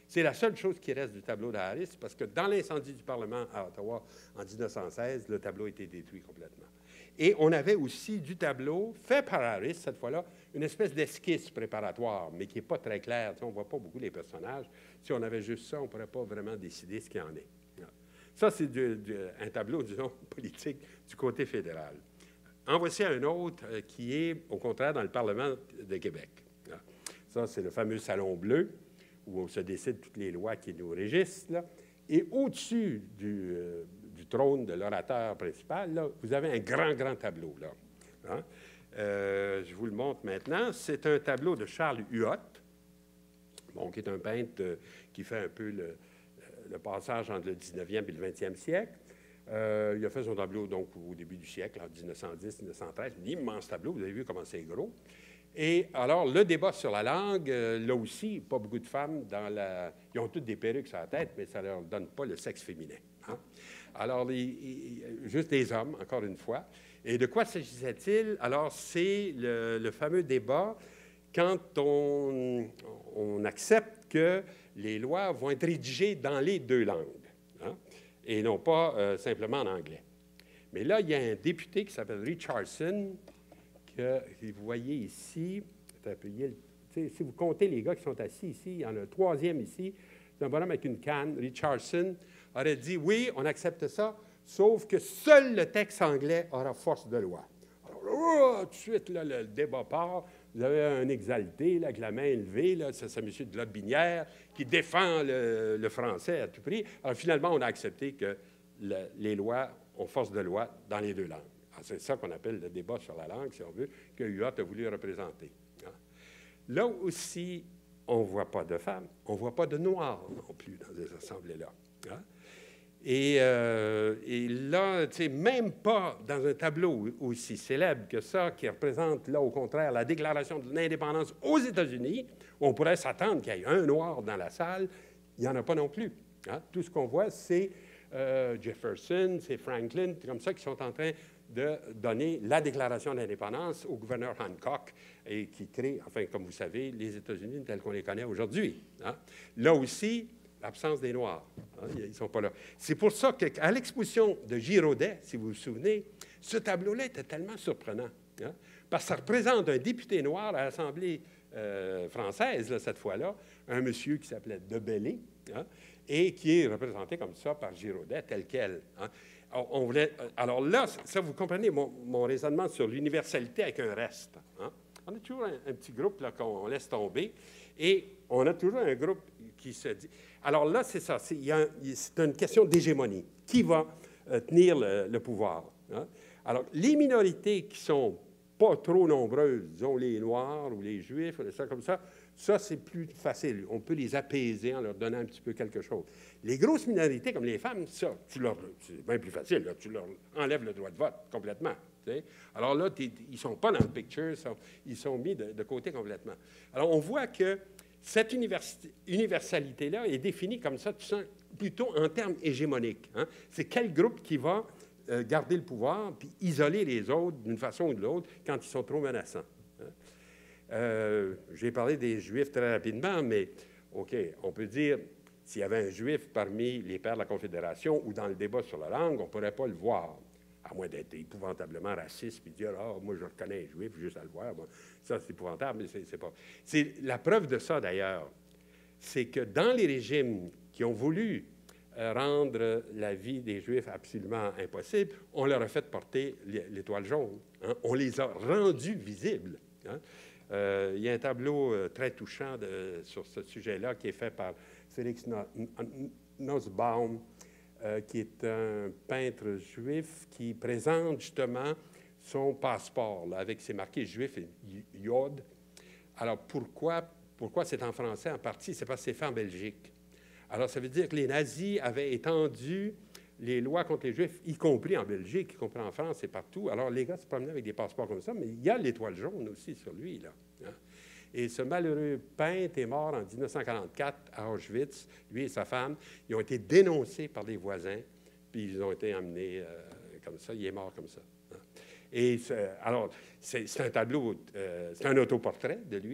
C'est la seule chose qui reste du tableau de Harris, parce que dans l'incendie du Parlement à Ottawa en mille neuf cent seize, le tableau a été détruit complètement. Et on avait aussi du tableau, fait par Harris, cette fois-là, une espèce d'esquisse préparatoire, mais qui n'est pas très claire. Tu sais, on ne voit pas beaucoup les personnages. Si on avait juste ça, on ne pourrait pas vraiment décider ce qu'il y en est. Ça, c'est du, du, un tableau, disons, politique du côté fédéral. En voici un autre euh, qui est, au contraire, dans le Parlement de Québec. Ça, c'est le fameux Salon bleu, où on se décide toutes les lois qui nous régissent. Là. Et au-dessus du, euh, du trône de l'orateur principal, là, vous avez un grand, grand tableau. Là. Hein? Euh, je vous le montre maintenant. C'est un tableau de Charles Huot, bon, qui est un peintre euh, qui fait un peu le, le passage entre le dix-neuvième et le vingtième siècle. Euh, il a fait son tableau donc, au début du siècle, en dix-neuf cent dix dix-neuf cent treize, un immense tableau. Vous avez vu comment c'est gros. Et alors, le débat sur la langue, euh, là aussi, pas beaucoup de femmes dans la... Ils ont toutes des perruques sur la tête, mais ça ne leur donne pas le sexe féminin. Hein? Alors, les, les, juste des hommes, encore une fois. Et de quoi s'agissait-il? Alors, c'est le, le fameux débat quand on, on accepte que les lois vont être rédigées dans les deux langues, hein, et non pas euh, simplement en anglais. Mais là, il y a un député qui s'appelle Richardson, que vous voyez ici. Si vous comptez les gars qui sont assis ici, il y en a un troisième ici, c'est un bonhomme avec une canne. Richardson aurait dit, oui, on accepte ça, sauf que seul le texte anglais aura force de loi. Alors, oh, tout de suite, là, le débat part. Vous avez un exalté, là, avec la main élevée, c'est M. de Lotbinière, qui défend le, le français à tout prix. Alors, finalement, on a accepté que le, les lois ont force de loi dans les deux langues. C'est ça qu'on appelle le débat sur la langue, si on veut, que Huot a voulu représenter. Là aussi, on ne voit pas de femmes, on ne voit pas de noirs non plus dans ces assemblées-là. Et, euh, et là, tu sais, même pas dans un tableau aussi célèbre que ça, qui représente, là, au contraire, la déclaration de l'indépendance aux États-Unis, on pourrait s'attendre qu'il y ait un noir dans la salle. Il n'y en a pas non plus. Hein? Tout ce qu'on voit, c'est euh, Jefferson, c'est Franklin, comme ça, qui sont en train de donner la déclaration d'indépendance au gouverneur Hancock et qui crée, enfin, comme vous savez, les États-Unis tels qu'on les connaît aujourd'hui. Hein? Là aussi, l'absence des Noirs. Hein? Ils ne sont pas là. C'est pour ça qu'à l'exposition de Giraudet, si vous vous souvenez, ce tableau-là était tellement surprenant. Hein? Parce que ça représente un député noir à l'Assemblée euh, française, là, cette fois-là, un monsieur qui s'appelait Debellé, hein? Et qui est représenté comme ça par Giraudet, tel quel. Hein? On voulait, alors là, ça, vous comprenez mon, mon raisonnement sur l'universalité avec un reste. Hein? On a toujours un, un petit groupe là, qu'on laisse tomber et on a toujours un groupe qui se dit... Alors là, c'est ça, c'est, y a, c'est une question d'hégémonie. Qui va euh, tenir le, le pouvoir? Hein? Alors, les minorités qui sont pas trop nombreuses, disons les Noirs ou les Juifs, ou ça comme ça, ça, c'est plus facile. On peut les apaiser en leur donnant un petit peu quelque chose. Les grosses minorités, comme les femmes, ça, tu leur, c'est bien plus facile. Là, tu leur enlèves le droit de vote complètement. Tu sais? Alors là, ils ne sont pas dans le picture, sont, ils sont mis de, de côté complètement. Alors, on voit que cette universalité-là est définie comme ça, tu sens, plutôt en termes hégémoniques. Hein? C'est quel groupe qui va euh, garder le pouvoir puis isoler les autres d'une façon ou de l'autre quand ils sont trop menaçants. Hein? Euh, j'ai parlé des Juifs très rapidement, mais OK, on peut dire, s'il y avait un Juif parmi les pères de la Confédération ou dans le débat sur la langue, on ne pourrait pas le voir, à moins d'être épouvantablement raciste puis dire « Ah, oh, moi, je reconnais un Juif juste à le voir. Bon, » ça, c'est épouvantable, mais c'est, c'est pas... C'est la preuve de ça, d'ailleurs, c'est que dans les régimes qui ont voulu euh, rendre la vie des Juifs absolument impossible, on leur a fait porter l'étoile jaune. Hein? On les a rendus visibles. Hein? Euh, il y a un tableau euh, très touchant de, sur ce sujet-là qui est fait par Félix Nussbaum, euh, qui est un peintre juif qui présente justement son passeport là, avec ses marqués juifs et Yod. Alors pourquoi, pourquoi c'est en français en partie? C'est parce que c'est fait en Belgique. Alors ça veut dire que les nazis avaient étendu les lois contre les Juifs, y compris en Belgique, y compris en France et partout. Alors, les gars se promenaient avec des passeports comme ça, mais il y a l'étoile jaune aussi sur lui, là. Hein? Et ce malheureux peintre est mort en dix-neuf cent quarante-quatre à Auschwitz. Lui et sa femme, ils ont été dénoncés par des voisins, puis ils ont été emmenés euh, comme ça. Il est mort comme ça. Hein? Et alors, c'est, c'est un tableau, euh, c'est un autoportrait de lui.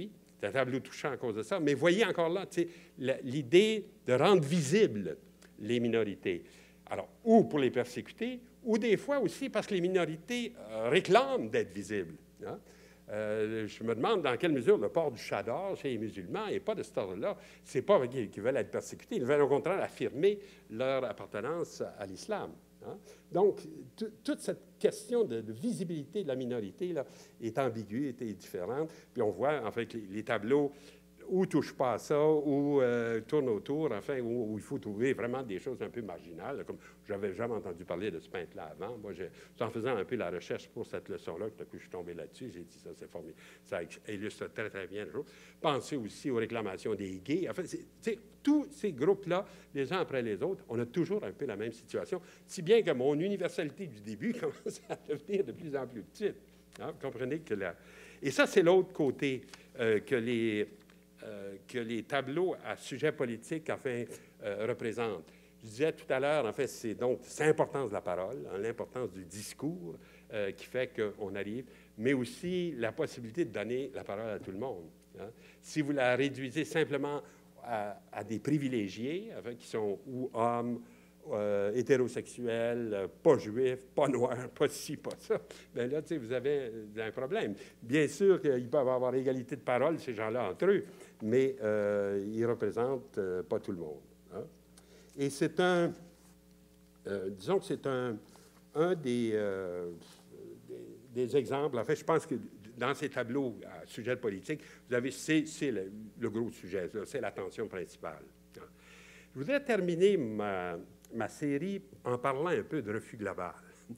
C'est un tableau touchant à cause de ça. Mais voyez encore là, l'idée de rendre visibles les minorités. Alors, ou pour les persécuter, ou des fois aussi parce que les minorités euh, réclament d'être visibles. Hein? Euh, je me demande dans quelle mesure le port du chador chez les musulmans n'est pas de cet ordre-là. Ce n'est pas qu'ils veulent être persécutés, ils veulent au contraire affirmer leur appartenance à l'islam. Hein? Donc, toute cette question de, de visibilité de la minorité là, est ambiguë, est différente. Puis on voit, en fait, les, les tableaux ou touche pas à ça, ou euh, tourne autour, enfin, où, où il faut trouver vraiment des choses un peu marginales. Comme j'avais jamais entendu parler de ce peintre-là avant. Moi, je, en faisant un peu la recherche pour cette leçon-là, tout à coup, je suis tombé là-dessus. J'ai dit ça, c'est formidable. Ça illustre très, très bien le jour. Pensez aussi aux réclamations des gays. Enfin, c'est, tous ces groupes-là, les uns après les autres, on a toujours un peu la même situation, si bien que mon universalité du début commence à devenir de plus en plus petite. Hein? Vous comprenez que la... Et ça, c'est l'autre côté euh, que les... Euh, que les tableaux à sujet politique, enfin, euh, représentent. Je disais tout à l'heure, en fait, c'est donc c'est l'importance de la parole, hein, l'importance du discours euh, qui fait qu'on arrive, mais aussi la possibilité de donner la parole à tout le monde. Hein. Si vous la réduisez simplement à, à des privilégiés, enfin, qui sont ou hommes, Euh, hétérosexuels, euh, pas juifs, pas noirs, pas ci, pas ça, bien là, tu sais, vous avez un problème. Bien sûr qu'ils peuvent avoir égalité de parole, ces gens-là, entre eux, mais euh, ils ne représentent euh, pas tout le monde. Hein? Et c'est un, euh, disons que c'est un, un des, euh, des, des exemples. En fait, je pense que dans ces tableaux à sujet politique, vous avez, c'est, c'est le, le gros sujet, c'est l'attention principale. Hein? Je voudrais terminer ma... ma série en parlant un peu de refus global.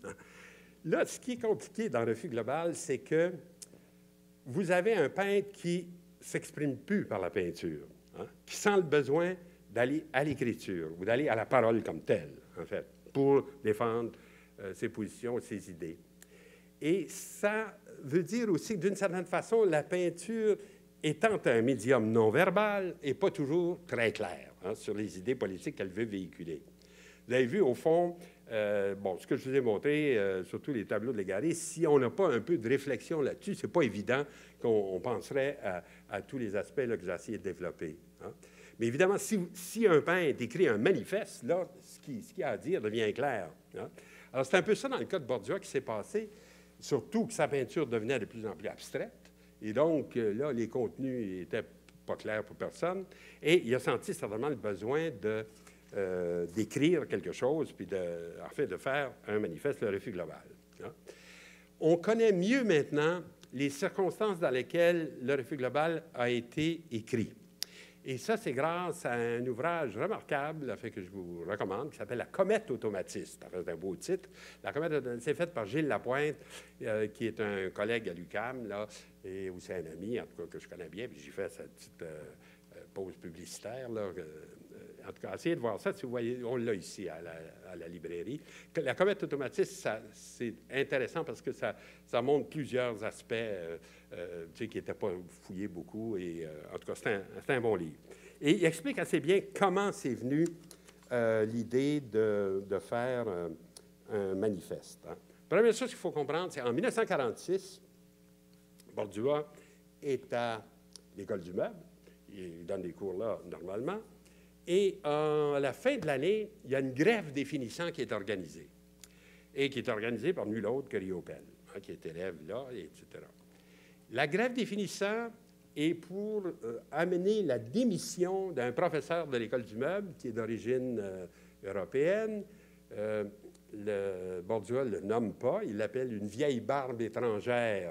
Là, ce qui est compliqué dans refus global, c'est que vous avez un peintre qui ne s'exprime plus par la peinture, hein, qui sent le besoin d'aller à l'écriture ou d'aller à la parole comme telle, en fait, pour défendre euh, ses positions, ses idées. Et ça veut dire aussi que, d'une certaine façon, la peinture étant un médium non verbal, n'est pas toujours très clair hein, sur les idées politiques qu'elle veut véhiculer. Vous avez vu, au fond, euh, bon, ce que je vous ai montré, euh, surtout les tableaux de Légaré, si on n'a pas un peu de réflexion là-dessus, ce n'est pas évident qu'on penserait à, à tous les aspects là, que j'ai essayé de développer. Hein. Mais évidemment, si, si un peintre écrit un manifeste, là, ce qu'il ce qu'il a à dire devient clair. Hein. Alors, c'est un peu ça dans le cas de Borgia qui s'est passé, surtout que sa peinture devenait de plus en plus abstraite. Et donc, euh, là, les contenus n'étaient pas clairs pour personne. Et il a senti certainement le besoin de... Euh, d'écrire quelque chose, puis de, en fait, de faire un manifeste, le refus global. Hein. On connaît mieux maintenant les circonstances dans lesquelles le refus global a été écrit. Et ça, c'est grâce à un ouvrage remarquable, en fait, que je vous recommande, qui s'appelle « La comète automatiste ». C'est un beau titre. La comète, c'est fait par Gilles Lapointe, euh, qui est un collègue à l'U Q A M, là, et aussi un ami, en tout cas, que je connais bien, puis j'ai fait cette petite euh, pause publicitaire, là, euh, en tout cas, essayez de voir ça. Si vous voyez, on l'a ici à la, à la librairie. La comète automatiste, c'est intéressant parce que ça, ça montre plusieurs aspects euh, euh, tu sais, qui n'étaient pas fouillés beaucoup. Et, euh, en tout cas, c'est un, un bon livre. Et il explique assez bien comment c'est venu euh, l'idée de, de faire un, un manifeste. Hein. La première chose qu'il faut comprendre, c'est qu'en mille neuf cent quarante-six, Bordua est à l'École du meuble. Il donne des cours là, normalement. Et à la fin de l'année, il y a une grève des finissants qui est organisée. Et qui est organisée par nul autre que Riopel, hein, qui est élève là, et cetera. La grève des finissants est pour euh, amener la démission d'un professeur de l'École du meuble, qui est d'origine euh, européenne. Euh, le Bordua ne le nomme pas, il l'appelle une vieille barbe étrangère.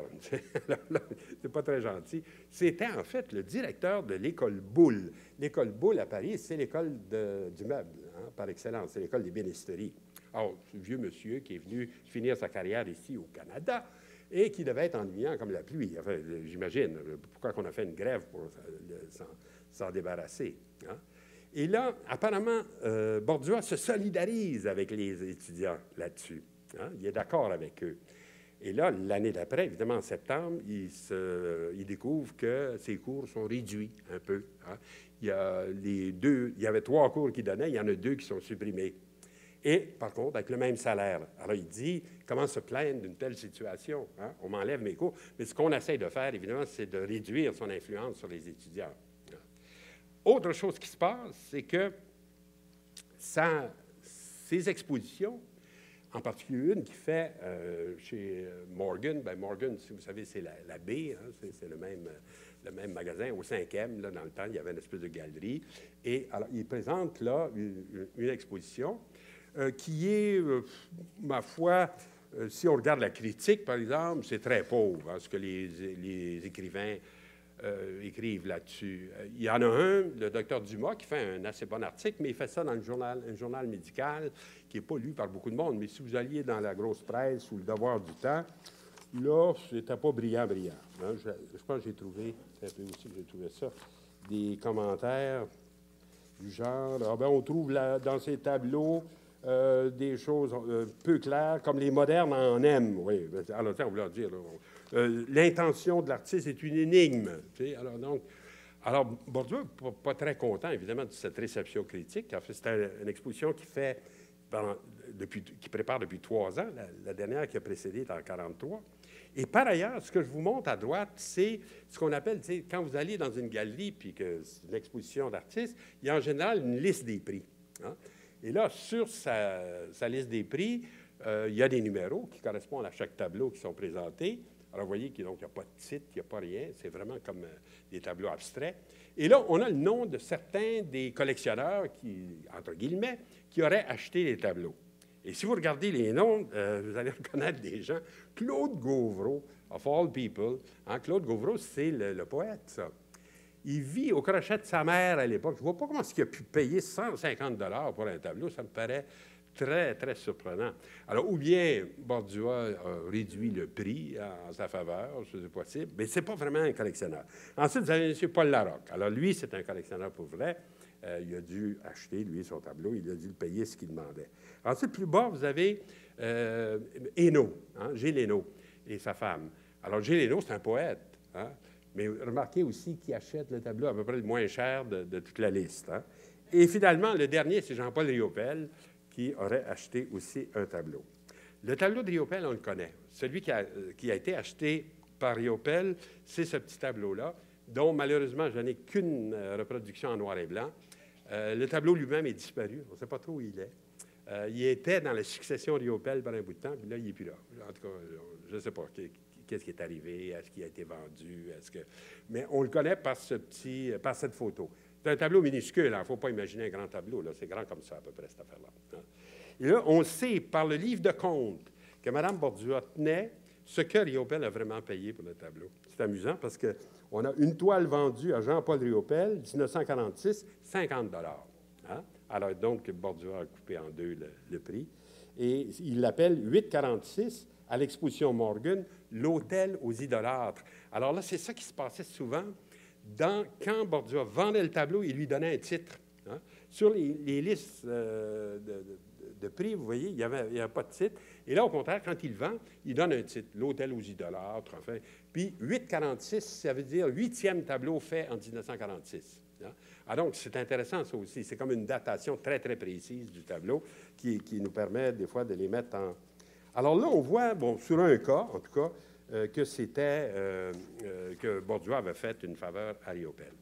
C'est pas très gentil. C'était en fait le directeur de l'école Boulle. L'école Boulle à Paris, c'est l'école du meuble, hein, par excellence. C'est l'école des bénisteries. Alors, ce vieux monsieur qui est venu finir sa carrière ici au Canada et qui devait être ennuyant comme la pluie. Enfin, j'imagine. Pourquoi qu'on a fait une grève pour s'en débarrasser, hein? Et là, apparemment, euh, Bordua se solidarise avec les étudiants là-dessus. Hein? Il est d'accord avec eux. Et là, l'année d'après, évidemment, en septembre, il, se, il découvre que ses cours sont réduits un peu. Hein? Il y a les deux, il y avait trois cours qu'il donnait, il y en a deux qui sont supprimés. et par contre, avec le même salaire. Alors, il dit, comment se plaindre d'une telle situation? Hein? On m'enlève mes cours. Mais ce qu'on essaie de faire, évidemment, c'est de réduire son influence sur les étudiants. Autre chose qui se passe, c'est que ça, ces expositions, en particulier une qui fait euh, chez Morgan, bien Morgan, si vous savez, c'est la, la baie, hein, c'est le même, le même magasin. Au cinquième, là, dans le temps, il y avait une espèce de galerie. Et alors, il présente là une, une exposition euh, qui est, euh, ma foi, euh, si on regarde la critique, par exemple, c'est très pauvre, hein, ce que les, les écrivains Euh, écrivent là-dessus. Il y en a un, le docteur Dumas, qui fait un assez bon article, mais il fait ça dans le journal, un journal médical qui n'est pas lu par beaucoup de monde. Mais si vous alliez dans la grosse presse ou le Devoir du Temps, là, c'était pas brillant, brillant. Hein? Je, je pense que j'ai trouvé, c'est un peu aussi que j'ai trouvé ça, des commentaires du genre, ah ben, on trouve là, dans ces tableaux euh, des choses euh, peu claires, comme les modernes en aiment. Oui, alors, on voulait dire, là, Euh, l'intention de l'artiste est une énigme. Tu sais? Alors, donc, alors, Bourdieu n'est pas, pas très content, évidemment, de cette réception critique. En fait, c'est une exposition qui fait pendant, depuis, qui prépare depuis trois ans. La, la dernière qui a précédé est en quarante-trois. Et par ailleurs, ce que je vous montre à droite, c'est ce qu'on appelle, tu sais, quand vous allez dans une galerie puis que c'est une exposition d'artistes, il y a en général une liste des prix. Hein? Et là, sur sa, sa liste des prix, euh, il y a des numéros qui correspondent à chaque tableau qui sont présentés. Alors, vous voyez qu'il n'y a pas de titre, il n'y a pas rien. C'est vraiment comme euh, des tableaux abstraits. Et là, on a le nom de certains des collectionneurs, qui, entre guillemets, qui auraient acheté les tableaux. Et si vous regardez les noms, euh, vous allez reconnaître des gens. Claude Gauvreau, of all people. Hein, Claude Gauvreau, c'est le, le poète, ça. Il vit au crochet de sa mère à l'époque. Je ne vois pas comment est-ce qu'il a pu payer cent cinquante dollars pour un tableau. Ça me paraît très, très surprenant. Alors, ou bien Bordua a réduit le prix en sa faveur, c'est possible, mais ce n'est pas vraiment un collectionneur. Ensuite, vous avez M. Paul Larocque. Alors, lui, c'est un collectionneur pour vrai. Euh, il a dû acheter, lui, son tableau. Il a dû le payer ce qu'il demandait. Ensuite, plus bas, vous avez euh, Hainaut, hein, Gilles Hainaut et sa femme. Alors, Gilles Hainaut, c'est un poète. Hein, mais remarquez aussi qui achète le tableau à peu près le moins cher de, de toute la liste. Hein. Et finalement, le dernier, c'est Jean-Paul Riopelle, qui aurait acheté aussi un tableau. Le tableau de Riopelle, on le connaît. Celui qui a, qui a été acheté par Riopelle, c'est ce petit tableau-là, dont malheureusement, je n'ai qu'une reproduction en noir et blanc. Euh, le tableau lui-même est disparu. On ne sait pas trop où il est. Euh, il était dans la succession Riopelle pendant un bout de temps, puis là, il n'est plus là. En tout cas, je ne sais pas qu'est-ce qui est arrivé, est-ce qu'il a été vendu, est-ce que... Mais on le connaît par, ce petit, par cette photo. C'est un tableau minuscule, il ne faut pas imaginer un grand tableau. C'est grand comme ça, à peu près, cette affaire-là. Et là, on sait par le livre de compte que Mme Bordua tenait ce que Riopelle a vraiment payé pour le tableau. C'est amusant parce qu'on a une toile vendue à Jean-Paul Riopelle, mille neuf cent quarante-six, cinquante dollars. Hein? Alors, donc, Bordua a coupé en deux le, le prix. Et il l'appelle huit quarante-six à l'exposition Morgan, l'hôtel aux idolâtres. Alors là, c'est ça qui se passait souvent. Dans, quand Bordua vendait le tableau, il lui donnait un titre. Hein? Sur les, les listes euh, de, de, de prix, vous voyez, il n'y avait, avait pas de titre. Et là, au contraire, quand il vend, il donne un titre, l'hôtel aux idolâtres, enfin. Puis huit quarante-six, ça veut dire huitième tableau fait en mille neuf cent quarante-six. Hein? Ah, donc, c'est intéressant, ça aussi. C'est comme une datation très, très précise du tableau qui, qui nous permet, des fois, de les mettre en... Alors là, on voit, bon, sur un cas, en tout cas, Euh, que c'était euh, euh, que Bordua avait fait une faveur à Riopelle.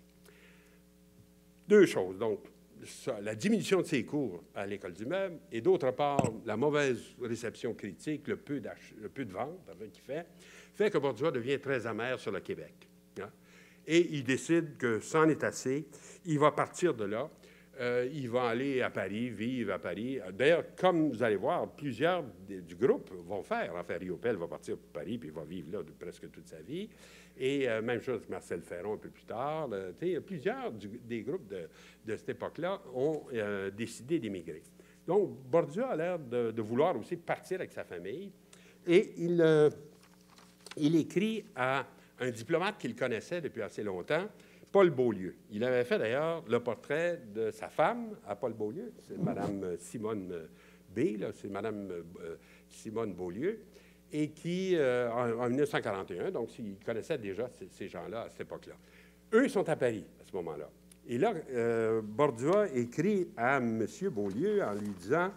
Deux choses. Donc, ça, la diminution de ses cours à l'École du meuble et, d'autre part, la mauvaise réception critique, le peu, le peu de ventes qu'il fait, fait que Bordua devient très amer sur le Québec. Hein? Et il décide que c'en est assez. Il va partir de là. Euh, il va aller à Paris, vivre à Paris. D'ailleurs, comme vous allez voir, plusieurs du groupe vont faire. Enfin, Riopelle va partir pour Paris, puis il va vivre là de presque toute sa vie. Et euh, même chose avec Marcel Ferron un peu plus tard. Là, plusieurs du, des groupes de, de cette époque-là ont euh, décidé d'émigrer. Donc, Bordua a l'air de, de vouloir aussi partir avec sa famille. Et il, euh, il écrit à un diplomate qu'il connaissait depuis assez longtemps, Paul Beaulieu. Il avait fait d'ailleurs le portrait de sa femme à Paul Beaulieu. C'est Mme Simone B, là, c'est Mme euh, Simone Beaulieu, et qui, euh, en, en mille neuf cent quarante et un, donc il connaissait déjà ces, ces gens-là à cette époque-là. Eux, ils sont à Paris à ce moment-là. Et là, euh, Bordua écrit à M. Beaulieu en lui disant «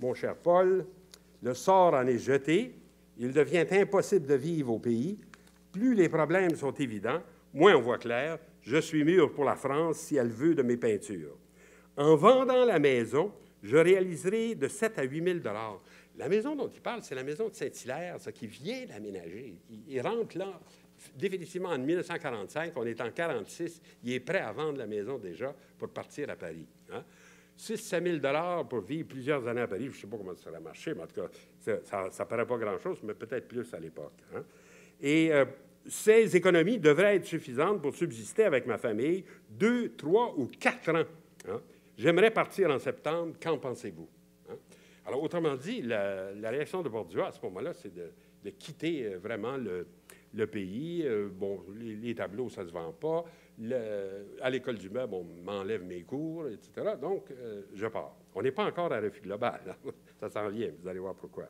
mon cher Paul, le sort en est jeté. Il devient impossible de vivre au pays. Plus les problèmes sont évidents, moins on voit clair. Je suis mûr pour la France si elle veut de mes peintures. En vendant la maison, je réaliserai de sept à huit mille dollars. La maison dont il parle, c'est la maison de Saint-Hilaire, ça, qui vient d'aménager. Il, il rentre là, définitivement en mille neuf cent quarante-cinq, on est en quarante-six, il est prêt à vendre la maison déjà pour partir à Paris. Hein? six à sept mille dollars pour vivre plusieurs années à Paris, je ne sais pas comment ça va marcher, mais en tout cas, ça ne paraît pas grand-chose, mais peut-être plus à l'époque. Hein? Et euh, ces économies devraient être suffisantes pour subsister avec ma famille deux, trois ou quatre ans. Hein? J'aimerais partir en septembre. Qu'en pensez-vous? Hein? Alors, autrement dit, la, la réaction de Borduas à ce moment-là, c'est de, de quitter euh, vraiment le, le pays. Euh, bon, les, les tableaux, ça ne se vend pas. Le, à l'école du meuble, on m'enlève mes cours, et cetera. Donc, euh, je pars. On n'est pas encore à refus global. Hein? Ça s'en vient, vous allez voir pourquoi.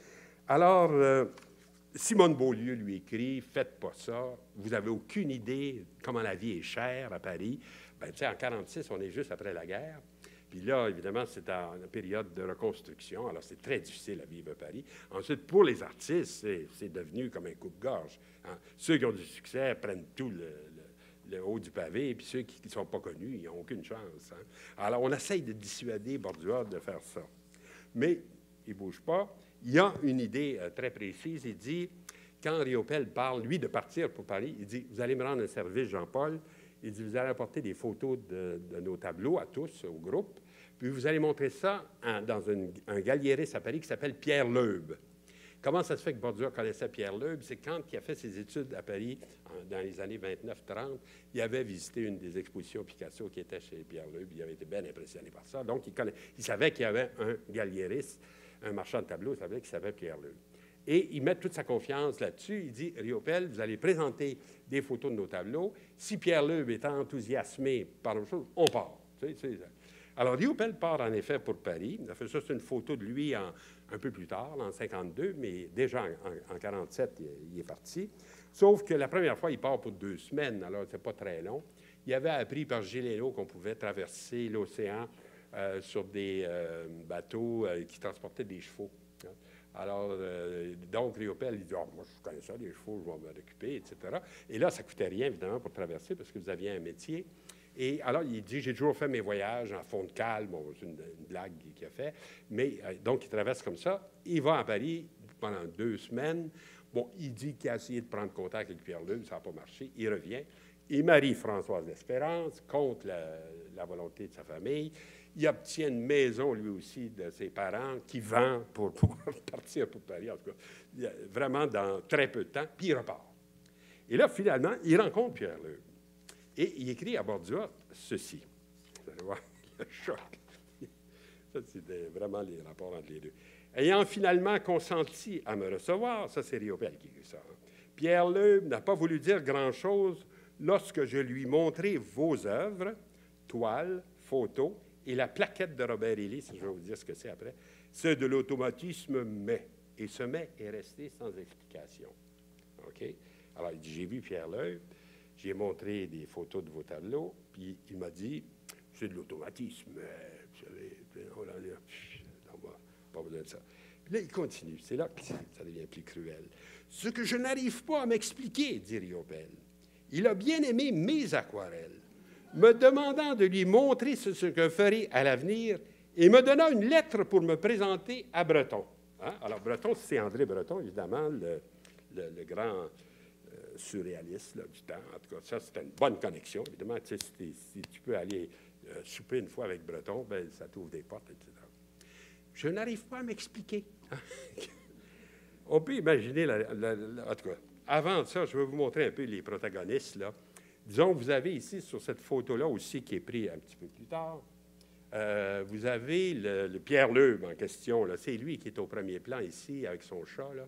Alors, euh, Simone Beaulieu lui écrit « Faites pas ça. Vous n'avez aucune idée comment la vie est chère à Paris. » Bien, tu sais, en quarante-six, on est juste après la guerre. Puis là, évidemment, c'est en période de reconstruction. Alors, c'est très difficile à vivre à Paris. Ensuite, pour les artistes, c'est devenu comme un coupe-gorge. Hein? Ceux qui ont du succès prennent tout le, le, le haut du pavé, puis ceux qui ne sont pas connus, ils n'ont aucune chance. Hein? Alors, on essaye de dissuader Borduas de faire ça. Mais il ne bouge pas. Il a une idée euh, très précise. Il dit, quand Riopelle parle, lui, de partir pour Paris, il dit, vous allez me rendre un service, Jean-Paul. Il dit, vous allez apporter des photos de, de nos tableaux à tous, au groupe, puis vous allez montrer ça en, dans une, un galliériste à Paris qui s'appelle Pierre Leube. Comment ça se fait que Borduas connaissait Pierre Leube? C'est quand il a fait ses études à Paris, en, dans les années vingt-neuf trente, il avait visité une des expositions Picasso qui était chez Pierre Leube. Il avait été bien impressionné par ça. Donc, il, connaît, il savait qu'il y avait un galliériste, un marchand de tableaux, il savait qu'il s'appelait Pierre Leube. Et il met toute sa confiance là-dessus. Il dit, Riopelle, vous allez présenter des photos de nos tableaux. Si Pierre Leube est enthousiasmé par autre chose, on part. Tu sais, tu sais. Alors, Riopelle part en effet pour Paris. Il a fait ça, c'est une photo de lui en, un peu plus tard, en cinquante-deux, mais déjà en, en quarante-sept, il, il est parti. Sauf que la première fois, il part pour deux semaines, alors c'est pas très long. Il avait appris par Gileno qu'on pouvait traverser l'océan euh, sur des euh, bateaux euh, qui transportaient des chevaux. Hein. Alors, euh, donc, Riopelle, il dit, oh, moi, je connais ça, les chevaux, je vais m'en occuper, et cetera. Et là, ça ne coûtait rien, évidemment, pour traverser, parce que vous aviez un métier. Et alors, il dit, j'ai toujours fait mes voyages en fond de cale. Bon, c'est une, une blague qu'il a fait. Mais, euh, donc, il traverse comme ça. Il va à Paris pendant deux semaines. Bon, il dit qu'il a essayé de prendre contact avec Pierre Leube, ça n'a pas marché. Il revient. Il marie Françoise d'Espérance contre la, la volonté de sa famille. Il obtient une maison, lui aussi, de ses parents, qui vend pour pouvoir partir pour Paris, en tout cas, vraiment dans très peu de temps, puis il repart. Et là, finalement, il rencontre Pierre Leube. Et il écrit à Borduas ceci. Vous allez voir le choc. Ça, c'était vraiment les rapports entre les deux. Ayant finalement consenti à me recevoir, ça, c'est Riopelle qui écrit ça. Hein. Pierre Leube n'a pas voulu dire grand-chose lorsque je lui montrai vos œuvres, toiles, photos, et la plaquette de Robert Élie, si je vais vous dire ce que c'est après, c'est de l'automatisme mais. Et ce mais est resté sans explication. OK? Alors, il dit, j'ai vu Pierre Leube, j'ai montré des photos de vos tableaux, puis il m'a dit, c'est de l'automatisme, mais, vous savez, on l'a dit, non, pas besoin de ça. Puis là, il continue. C'est là que ça devient plus cruel. Ce que je n'arrive pas à m'expliquer, dit Riopelle. Il a bien aimé mes aquarelles, me demandant de lui montrer ce, ce que je ferai à l'avenir et me donnant une lettre pour me présenter à Breton. Hein? Alors, Breton, c'est André Breton, évidemment, le, le, le grand euh, surréaliste là, du temps. En tout cas, ça, c'était une bonne connexion. Évidemment, tu sais, si, si tu peux aller euh, souper une fois avec Breton, bien, ça t'ouvre des portes, et cetera. Je n'arrive pas à m'expliquer. On peut imaginer, la, la, la, en tout cas, avant ça, je vais vous montrer un peu les protagonistes, là. Disons, vous avez ici, sur cette photo-là aussi, qui est prise un petit peu plus tard, euh, vous avez le, le Pierre Leube en question. C'est lui qui est au premier plan ici, avec son chat, là.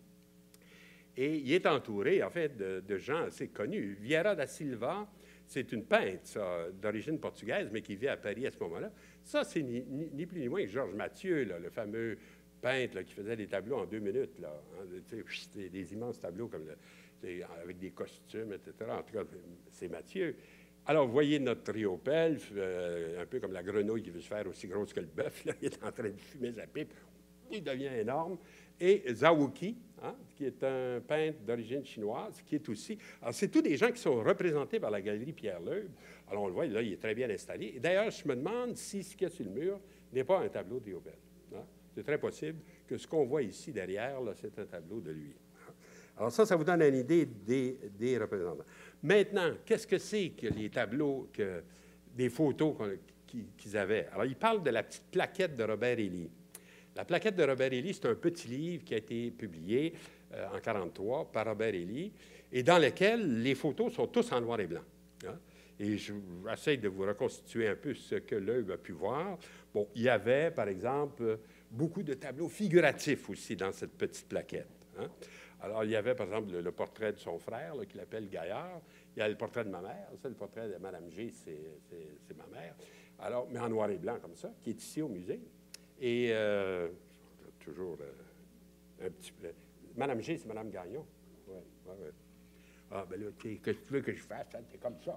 Et il est entouré, en fait, de, de gens assez connus. Vieira da Silva, c'est une peintre, d'origine portugaise, mais qui vit à Paris à ce moment-là. Ça, c'est ni, ni, ni plus ni moins que Georges Mathieu, là, le fameux peintre là, qui faisait des tableaux en deux minutes. Là, hein, des, des immenses tableaux comme le, avec des costumes, et cetera. En tout cas, c'est Mathieu. Alors, vous voyez notre Riopelle, euh, un peu comme la grenouille qui veut se faire aussi grosse que le bœuf. Là, il est en train de fumer sa pipe. Il devient énorme. Et Zawuki, hein, qui est un peintre d'origine chinoise, qui est aussi... Alors, c'est tous des gens qui sont représentés par la galerie Pierre-Loeb. Alors, on le voit, là, il est très bien installé. Et d'ailleurs, je me demande si ce qu'il y a sur le mur n'est pas un tableau de Riopelle. Hein. C'est très possible que ce qu'on voit ici derrière, là, c'est un tableau de lui. Alors ça, ça vous donne une idée des, des représentants. Maintenant, qu'est-ce que c'est que les tableaux, que, des photos qu'ils avaient? Alors, ils parlent de la petite plaquette de Robert Élie. La plaquette de Robert Élie, c'est un petit livre qui a été publié euh, en mille neuf cent quarante-trois par Robert Élie et dans lequel les photos sont tous en noir et blanc. Hein? Et j'essaie de vous reconstituer un peu ce que l'œil a pu voir. Bon, il y avait, par exemple, beaucoup de tableaux figuratifs aussi dans cette petite plaquette. Hein? Alors, il y avait, par exemple, le, le portrait de son frère, qu'il appelle Gaillard. Il y a le portrait de ma mère. Ça, le portrait de Mme G, c'est ma mère. Alors, mais en noir et blanc, comme ça, qui est ici au musée. Et euh, toujours euh, un petit peu... Mme G, c'est Mme Gagnon. Oui, oui, oui. Ah, ben là, qu'est-ce que tu veux que je fasse? C'est comme ça.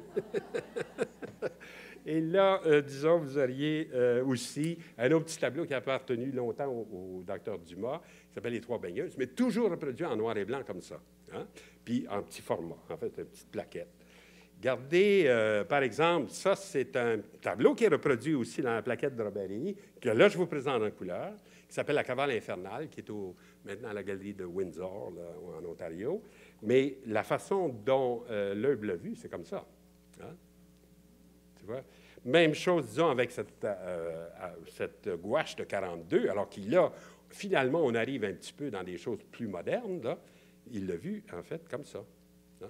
Et là, euh, disons, vous auriez euh, aussi un autre petit tableau qui a appartenu longtemps au, au docteur Dumas, qui s'appelle Les Trois baigneuses, mais toujours reproduit en noir et blanc comme ça. Hein? Puis en petit format, en fait, une petite plaquette. Regardez, euh, par exemple, ça, c'est un tableau qui est reproduit aussi dans la plaquette de Robert Élie, que là, je vous présente en couleur, qui s'appelle La Cavale infernale, qui est au, maintenant à la galerie de Windsor, là, en Ontario. Mais la façon dont euh, l'œil l'a vu, c'est comme ça. Hein? Tu vois? Même chose, disons, avec cette, euh, cette gouache de quarante-deux, alors qu'il là, finalement, on arrive un petit peu dans des choses plus modernes, là. Il l'a vu, en fait, comme ça. Hein?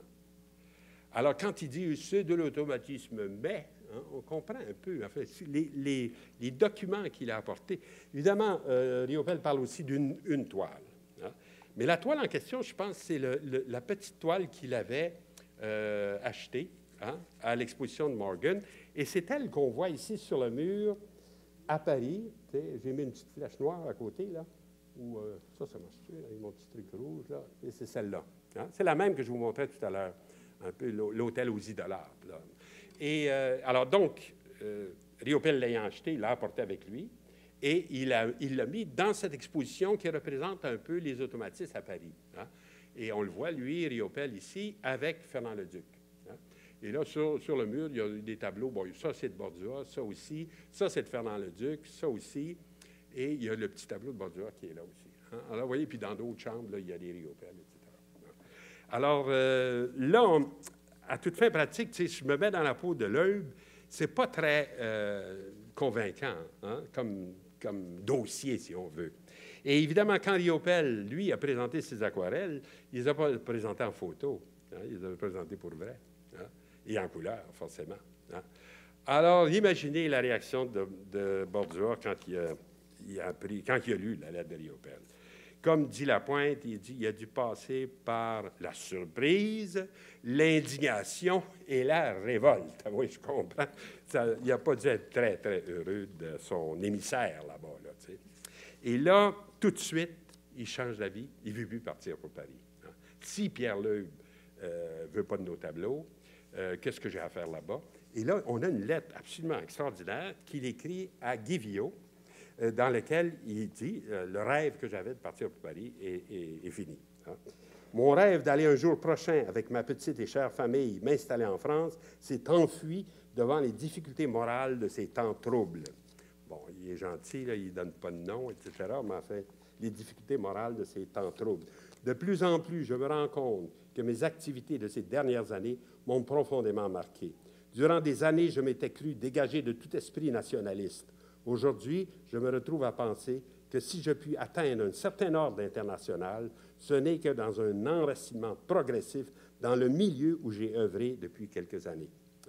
Alors, quand il dit « c'est de l'automatisme, mais hein, », on comprend un peu, en fait, les, les, les documents qu'il a apportés. Évidemment, euh, Riopelle parle aussi d'une une toile. Hein? Mais la toile en question, je pense, c'est le, le, la petite toile qu'il avait euh, achetée hein, à l'exposition de Morgan. Et c'est elle qu'on voit ici sur le mur à Paris. J'ai mis une petite flèche noire à côté, là. Où, euh, ça, ça marche-tu, avec mon petit truc rouge, là? Et c'est celle-là. Hein? C'est la même que je vous montrais tout à l'heure, un peu l'hôtel aux idolâtres. Là. Et euh, alors, donc, euh, Riopelle l'ayant acheté, il l'a apporté avec lui. Et il l'a il mis dans cette exposition qui représente un peu les automatistes à Paris. Hein? Et on le voit, lui, Riopelle, ici, avec Fernand Leduc. Hein? Et là, sur, sur le mur, il y a des tableaux. Bon, ça, c'est de Bordua, ça aussi. Ça, c'est de Fernand Leduc, ça aussi. Et il y a le petit tableau de Bordua qui est là aussi. Hein? Alors, vous voyez, puis dans d'autres chambres, là, il y a des Riopelle, et cetera. Alors, euh, là, on, à toute fin pratique, si je me mets dans la peau de Loeb, c'est pas très euh, convaincant, hein? comme... comme dossier, si on veut. Et évidemment, quand Riopelle, lui, a présenté ses aquarelles, il ne les a pas présentées en photo. Hein, il les a présentées pour vrai. Hein, et en couleur, forcément. Hein. Alors, imaginez la réaction de, de Bordua quand il, a, il a appris, quand il a lu la lettre de Riopelle. Comme dit Lapointe, il dit il a dû passer par la surprise, l'indignation et la révolte. Oui, je comprends. Ça, il n'a pas dû être très, très heureux de son émissaire là-bas. Là, tu sais. Et là, tout de suite, il change d'avis. Il ne veut plus partir pour Paris. Hein. Si Pierre Loeb ne euh, veut pas de nos tableaux, euh, qu'est-ce que j'ai à faire là-bas? Et là, on a une lettre absolument extraordinaire qu'il écrit à Guy Viaud, dans lequel il dit euh, « Le rêve que j'avais de partir pour Paris est, est, est fini. Hein. Mon rêve d'aller un jour prochain avec ma petite et chère famille m'installer en France s'est enfui devant les difficultés morales de ces temps troubles. » Bon, il est gentil, là, il ne donne pas de nom, et cetera, mais en fait, les difficultés morales de ces temps troubles. De plus en plus, je me rends compte que mes activités de ces dernières années m'ont profondément marqué. Durant des années, je m'étais cru dégagé de tout esprit nationaliste. Aujourd'hui, je me retrouve à penser que si je puis atteindre un certain ordre international, ce n'est que dans un enracinement progressif dans le milieu où j'ai œuvré depuis quelques années.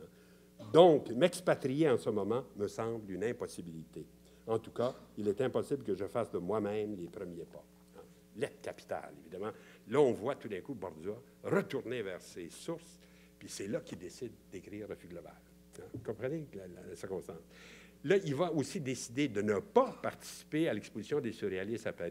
Donc, m'expatrier en ce moment me semble une impossibilité. En tout cas, il est impossible que je fasse de moi-même les premiers pas. Lettre capitale, évidemment. Là, on voit tout d'un coup Bordua retourner vers ses sources, puis c'est là qu'il décide d'écrire Refus global. Vous comprenez la, la, la circonstance? Là, il va aussi décider de ne pas participer à l'exposition des surréalistes à Paris.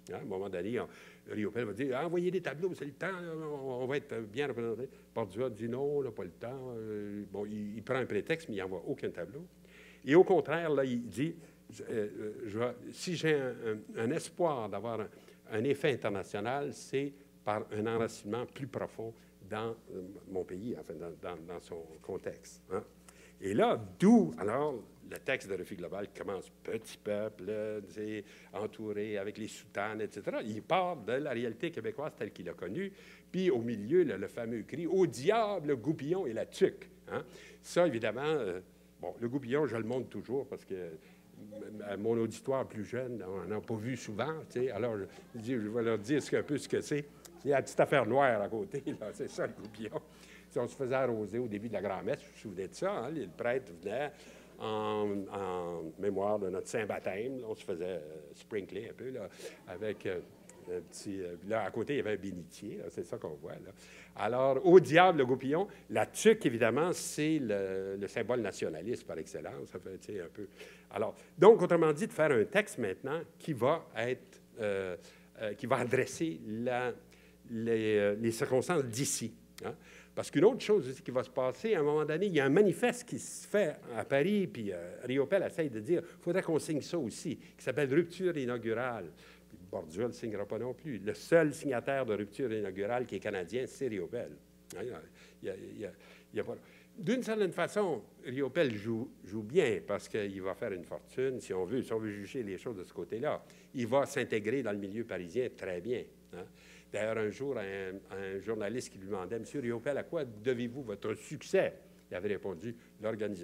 Hein, à un moment donné, on, Riopelle va dire « Envoyez des tableaux, c'est le temps, on, on va être bien représenté. » Bordua dit « Non, on n'a pas le temps. Euh, » Bon, il, il prend un prétexte, mais il n'envoie aucun tableau. Et au contraire, là, il dit euh, je, si j'ai un, un, un espoir d'avoir un, un effet international, c'est par un enracinement plus profond dans euh, mon pays, enfin, dans, dans, dans son contexte. Hein. Et là, d'où, alors, le texte de Refus global commence petit peuple, c'est entouré avec les soutanes, et cetera. Il part de la réalité québécoise telle qu'il l'a connue, puis au milieu, le, le fameux cri « Au diable, le goupillon et la tuque! Hein? » Ça, évidemment, euh, bon, le goupillon, je le montre toujours parce que mon auditoire plus jeune n'en a pas vu souvent, tu sais. Alors, je, je vais leur dire un peu ce que c'est. C'est la petite affaire noire à côté, là, c'est ça, le goupillon. Si on se faisait arroser au début de la grand-messe, vous vous souvenez de ça, hein? Le prêtre venait en, en mémoire de notre Saint-Baptême, on se faisait euh, sprinkler un peu, là, avec euh, un petit... Euh, là, à côté, il y avait un bénitier, c'est ça qu'on voit, là. Alors, au diable, le goupillon, la tuque, évidemment, c'est le, le symbole nationaliste par excellence, ça fait, tu sais, un peu... Alors, donc, autrement dit, de faire un texte maintenant qui va être... Euh, euh, qui va adresser la, les, euh, les circonstances d'ici, hein? Parce qu'une autre chose aussi qui va se passer, à un moment donné, il y a un manifeste qui se fait à Paris, puis euh, Riopelle essaye de dire il faudrait qu'on signe ça aussi, qui s'appelle Rupture inaugurale. Puis Bordua ne le signera pas non plus. Le seul signataire de Rupture inaugurale qui est canadien, c'est Riopelle. Hein, il y a, il y a, il y a pas... D'une certaine façon, Riopelle joue, joue bien parce qu'il va faire une fortune, si on veut, si on veut juger les choses de ce côté-là. Il va s'intégrer dans le milieu parisien très bien. Hein. D'ailleurs, un jour, un, un journaliste qui lui demandait « Monsieur Riopelle, à quoi devez-vous votre succès? » Il avait répondu « L'organisation. »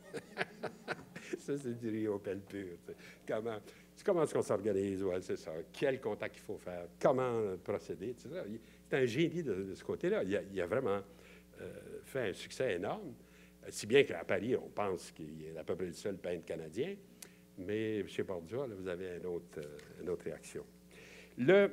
Ça, c'est du Riopelle pur. Comment, comment est-ce qu'on s'organise? Ouais, c'est ça. Quel contact il faut faire? Comment procéder? C'est un génie de, de ce côté-là. Il, il a vraiment euh, fait un succès énorme. Si bien qu'à Paris, on pense qu'il est à peu près le seul peintre canadien. Mais chez Bordua, là, vous avez une autre, euh, une autre réaction. Le...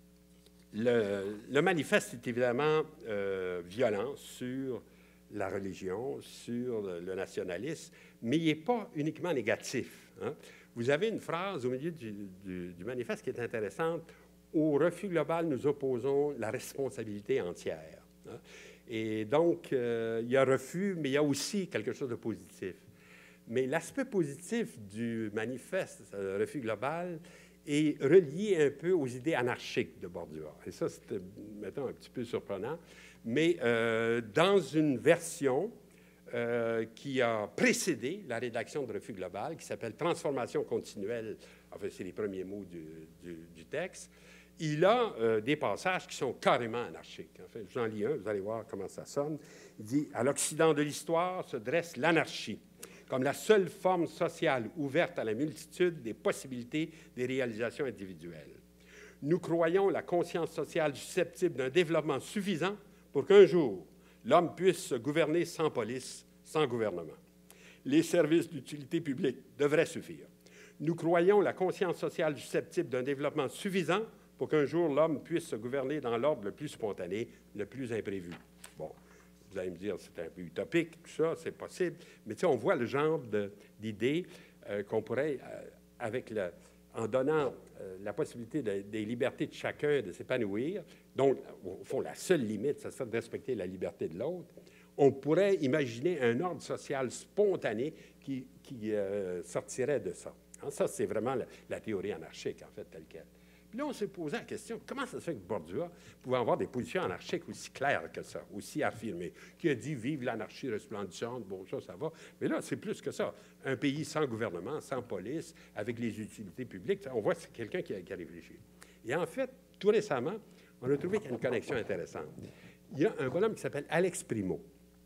Le, le manifeste est évidemment euh, violent sur la religion, sur le, le nationalisme, mais il n'est pas uniquement négatif. Hein. Vous avez une phrase au milieu du, du, du manifeste qui est intéressante. « Au refus global, nous opposons la responsabilité entière. Hein. » Et donc, euh, il y a refus, mais il y a aussi quelque chose de positif. Mais l'aspect positif du manifeste euh, refus global est relié un peu aux idées anarchiques de Bordua. Et ça, c'était, mettons, un petit peu surprenant. Mais euh, dans une version euh, qui a précédé la rédaction de Refus global, qui s'appelle « Transformation continuelle », enfin, c'est les premiers mots du, du, du texte, il a euh, des passages qui sont carrément anarchiques. En fait, j'en lis un, vous allez voir comment ça sonne. Il dit « À l'Occident de l'histoire se dresse l'anarchie, comme la seule forme sociale ouverte à la multitude des possibilités des réalisations individuelles. Nous croyons la conscience sociale susceptible d'un développement suffisant pour qu'un jour, l'homme puisse se gouverner sans police, sans gouvernement. Les services d'utilité publique devraient suffire. Nous croyons la conscience sociale susceptible d'un développement suffisant pour qu'un jour, l'homme puisse se gouverner dans l'ordre le plus spontané, le plus imprévu. » Bon. Vous allez me dire, c'est un peu utopique, tout ça, c'est possible. Mais tu sais, on voit le genre d'idées euh, qu'on pourrait, euh, avec le, en donnant euh, la possibilité de, des libertés de chacun de s'épanouir, donc, au fond, la seule limite, ça serait de respecter la liberté de l'autre, on pourrait imaginer un ordre social spontané qui, qui euh, sortirait de ça. Hein, ça, c'est vraiment la, la théorie anarchique, en fait, telle qu'elle. Puis là, on s'est posé la question, comment ça se fait que Bordua pouvait avoir des positions anarchiques aussi claires que ça, aussi affirmées, qui a dit « vive l'anarchie resplendissante », bon, ça, ça va. Mais là, c'est plus que ça. Un pays sans gouvernement, sans police, avec les utilités publiques, on voit que c'est quelqu'un qui a, qui a réfléchi. Et en fait, tout récemment, on a trouvé qu'il y a une connexion intéressante. Il y a un bonhomme qui s'appelle Alex Primo,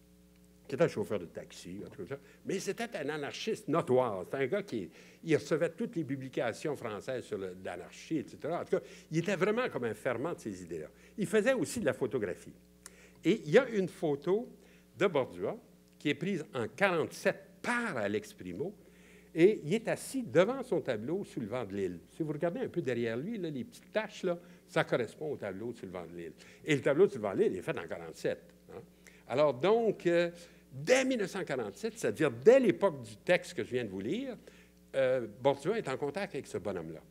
qui était un chauffeur de taxi, tout ça. Mais c'était un anarchiste notoire. C'était un gars qui il recevait toutes les publications françaises sur l'anarchie, et cetera. En tout cas, il était vraiment comme un ferment de ces idées-là. Il faisait aussi de la photographie. Et il y a une photo de Bordua qui est prise en quarante-sept par Alex Primo, et il est assis devant son tableau sur le vent de l'île. Si vous regardez un peu derrière lui, là, les petites taches, là, ça correspond au tableau sur le vent de l'île. Et le tableau sur le vent de l'île est fait en quarante-sept. Hein? Alors donc, euh, dès mille neuf cent quarante-sept, c'est-à-dire dès l'époque du texte que je viens de vous lire, euh, Bordua est en contact avec ce bonhomme-là.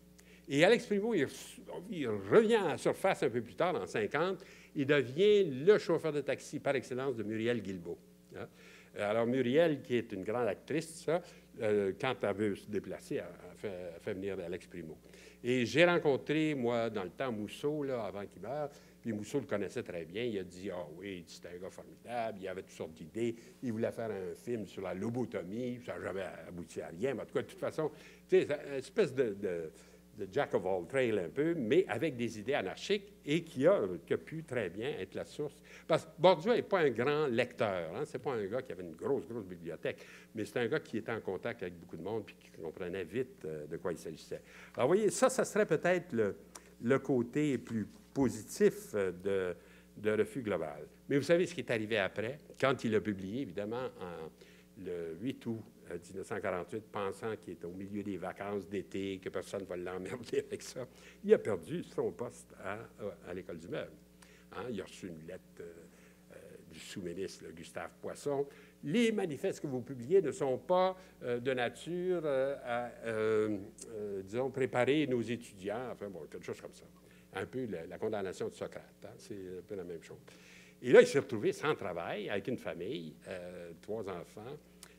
Et Alex Primo, il, il revient à la surface un peu plus tard, en cinquante. Il devient le chauffeur de taxi par excellence de Muriel Guilbeault. Hein? Alors, Muriel, qui est une grande actrice, ça, euh, quand elle veut se déplacer, elle, elle, fait, elle fait venir Alex Primo. Et j'ai rencontré, moi, dans le temps, Mousseau, là, avant qu'il meure. Puis Mousseau le connaissait très bien. Il a dit, ah oh, oui, c'était un gars formidable. Il avait toutes sortes d'idées. Il voulait faire un film sur la lobotomie. Ça n'a jamais abouti à rien. Mais en tout cas, de toute façon, c'est une espèce de, de, de Jack of all trades un peu, mais avec des idées anarchiques et qui a, qui a pu très bien être la source. Parce que Bordieu n'est pas un grand lecteur. Hein? Ce n'est pas un gars qui avait une grosse, grosse bibliothèque, mais c'est un gars qui était en contact avec beaucoup de monde puis qui comprenait vite euh, de quoi il s'agissait. Alors, vous voyez, ça, ça serait peut-être le, le côté plus positif de, de Refus global. Mais vous savez ce qui est arrivé après, quand il a publié, évidemment, en, le huit août mille neuf cent quarante-huit, pensant qu'il était au milieu des vacances d'été, que personne ne va l'emmerder avec ça, il a perdu son poste à, à l'École du Meuble. Hein, il a reçu une lettre euh, euh, du sous-ministre Gustave Poisson. Les manifestes que vous publiez ne sont pas euh, de nature euh, à, euh, euh, disons, préparer nos étudiants, enfin, bon, quelque chose comme ça. Un peu la, la condamnation de Socrate, hein? C'est un peu la même chose. Et là, il s'est retrouvé sans travail, avec une famille, euh, trois enfants.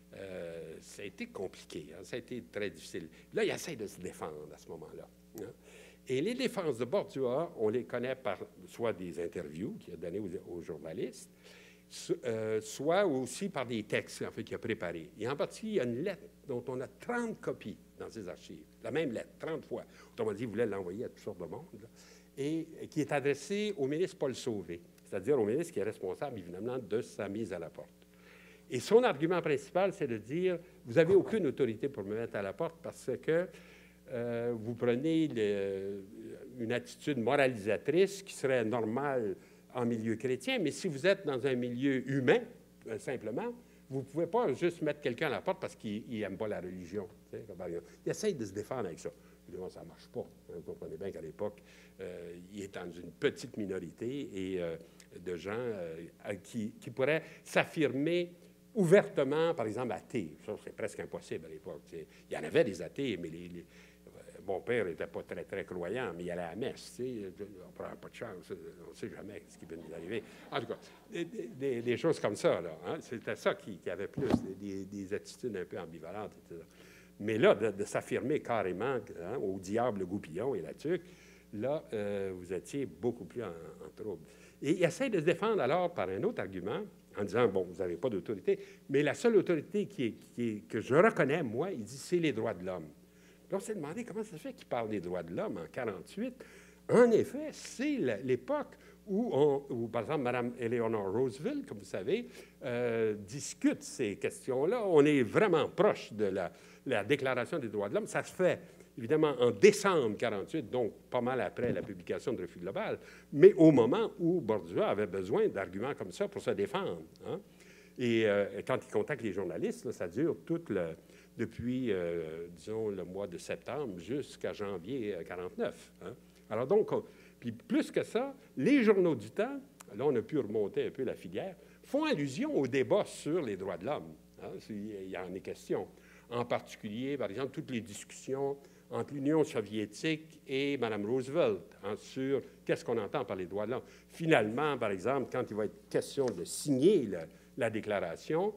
Euh, ça a été compliqué, hein? Ça a été très difficile. Là, il essaie de se défendre à ce moment-là. Hein? Et les défenses de Bordieu, on les connaît par soit des interviews qu'il a données aux, aux journalistes, so, euh, soit aussi par des textes en fait, qu'il a préparés. Et en partie, il y a une lettre dont on a trente copies dans ses archives. La même lettre, trente fois. Autrement dit, il voulait l'envoyer à toutes sortes de monde, là. Et qui est adressé au ministre Paul Sauvé, c'est-à-dire au ministre qui est responsable, évidemment, de sa mise à la porte. Et son argument principal, c'est de dire, vous n'avez aucune autorité pour me mettre à la porte parce que euh, vous prenez le, une attitude moralisatrice qui serait normale en milieu chrétien, mais si vous êtes dans un milieu humain, euh, simplement, vous ne pouvez pas juste mettre quelqu'un à la porte parce qu'il n'aime pas la religion. Tu sais, il essaye de se défendre avec ça. Évidemment, ça ne marche pas. Vous comprenez bien qu'à l'époque, euh, il est dans une petite minorité et euh, de gens euh, qui, qui pourraient s'affirmer ouvertement, par exemple, athées. Ça, c'est presque impossible à l'époque. Il y en avait des athées, mais les, les, mon père n'était pas très, très croyant, mais il allait à la messe. Tu sais, on ne prend pas de chance. On ne sait jamais ce qui peut nous arriver. En tout cas, des, des, des choses comme ça. Là, hein? C'était ça qui, qui avait plus, des, des attitudes un peu ambivalentes, et cetera. Mais là, de, de s'affirmer carrément hein, au diable goupillon et la tuque, là, euh, vous étiez beaucoup plus en, en trouble. Et il essaie de se défendre alors par un autre argument, en disant, bon, vous n'avez pas d'autorité, mais la seule autorité qui est, qui est, que je reconnais, moi, il dit, c'est les droits de l'homme. Puis on s'est demandé comment ça se fait qu'il parle des droits de l'homme en mille neuf cent quarante-huit. En effet, c'est l'époque où, on, où, par exemple, Mme Eleanor Roosevelt, comme vous savez, euh, discute ces questions-là. On est vraiment proche de la, la Déclaration des droits de l'homme. Ça se fait, évidemment, en décembre mille neuf cent quarante-huit, donc pas mal après la publication de Refus global, mais au moment où Bordieu avait besoin d'arguments comme ça pour se défendre. Hein? Et euh, quand il contacte les journalistes, là, ça dure tout le, depuis, euh, disons, le mois de septembre jusqu'à janvier mille neuf cent quarante-neuf. Hein? Alors donc, on, puis plus que ça, les journaux du temps, là on a pu remonter un peu la filière, font allusion au débat sur les droits de l'homme. Hein? Il y en est question. En particulier, par exemple, toutes les discussions entre l'Union soviétique et Mme Roosevelt hein, sur qu'est-ce qu'on entend par les droits de l'homme. Finalement, par exemple, quand il va être question de signer le, la déclaration,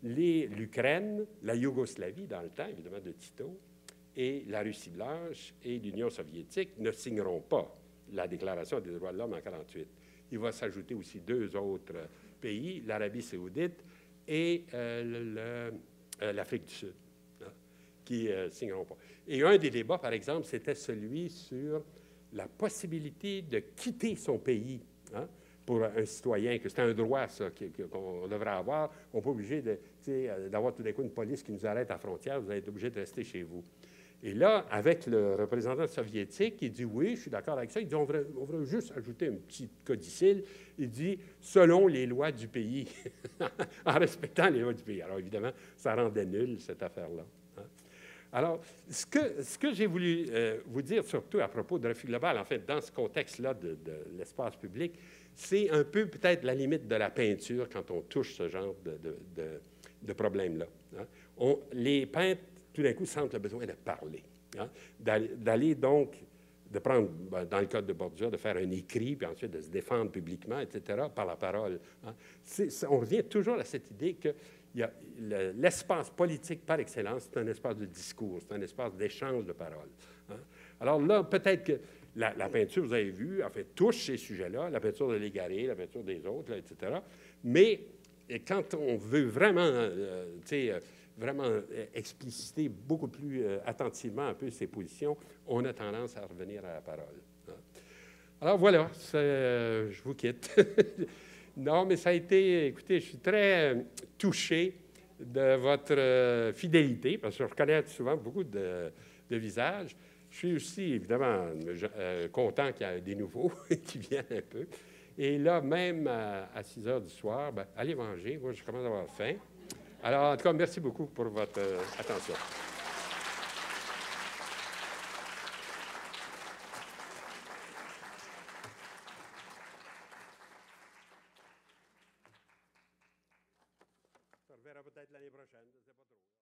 l'Ukraine, la Yougoslavie, dans le temps, évidemment, de Tito, et la Russie blanche et l'Union soviétique ne signeront pas la Déclaration des droits de l'homme en mille neuf cent quarante-huit. Il va s'ajouter aussi deux autres pays, l'Arabie saoudite et euh, l'Afrique du Sud, hein, qui ne euh, signeront pas. Et un des débats, par exemple, c'était celui sur la possibilité de quitter son pays hein, pour un citoyen, que c'est un droit, ça, qu'on devrait avoir. On n'est pas obligé d'avoir tout d'un coup une police qui nous arrête à la frontière. Vous êtes obligé de rester chez vous. Et là, avec le représentant soviétique, il dit « Oui, je suis d'accord avec ça. » Il dit « On devrait, on devrait juste ajouter un petit codicile. » Il dit « Selon les lois du pays. » En respectant les lois du pays. Alors, évidemment, ça rendait nulle, cette affaire-là. Hein? Alors, ce que, ce que j'ai voulu euh, vous dire, surtout à propos de Refus global, en fait, dans ce contexte-là de, de l'espace public, c'est un peu peut-être la limite de la peinture quand on touche ce genre de, de, de, de problème-là. Hein? On, les peintres, tout d'un coup, sentent le besoin de parler, hein? d'aller donc de prendre, ben, dans le cas de Borgia, de faire un écrit, puis ensuite de se défendre publiquement, et cetera, par la parole. Hein. C'est, c'est, on revient toujours à cette idée que il y a le, l'espace politique par excellence, c'est un espace de discours, c'est un espace d'échange de paroles. Hein. Alors là, peut-être que la, la peinture, vous avez vu, en fait, touche ces sujets-là, la peinture de Légaré, la peinture des autres, là, et cetera. Mais quand on veut vraiment, euh, tu sais, euh, vraiment expliciter beaucoup plus euh, attentivement un peu ses positions, on a tendance à revenir à la parole. Hein. Alors voilà, euh, je vous quitte. Non, mais ça a été, écoutez, je suis très euh, touché de votre euh, fidélité, parce que je reconnais souvent beaucoup de, de visages. Je suis aussi, évidemment, euh, content qu'il y ait des nouveaux qui viennent un peu. Et là, même à, à six heures du soir, ben, allez manger. Moi, je commence à avoir faim. Alors, en tout cas, merci beaucoup pour votre euh, attention. On se reverra peut-être l'année prochaine, je ne sais pas trop.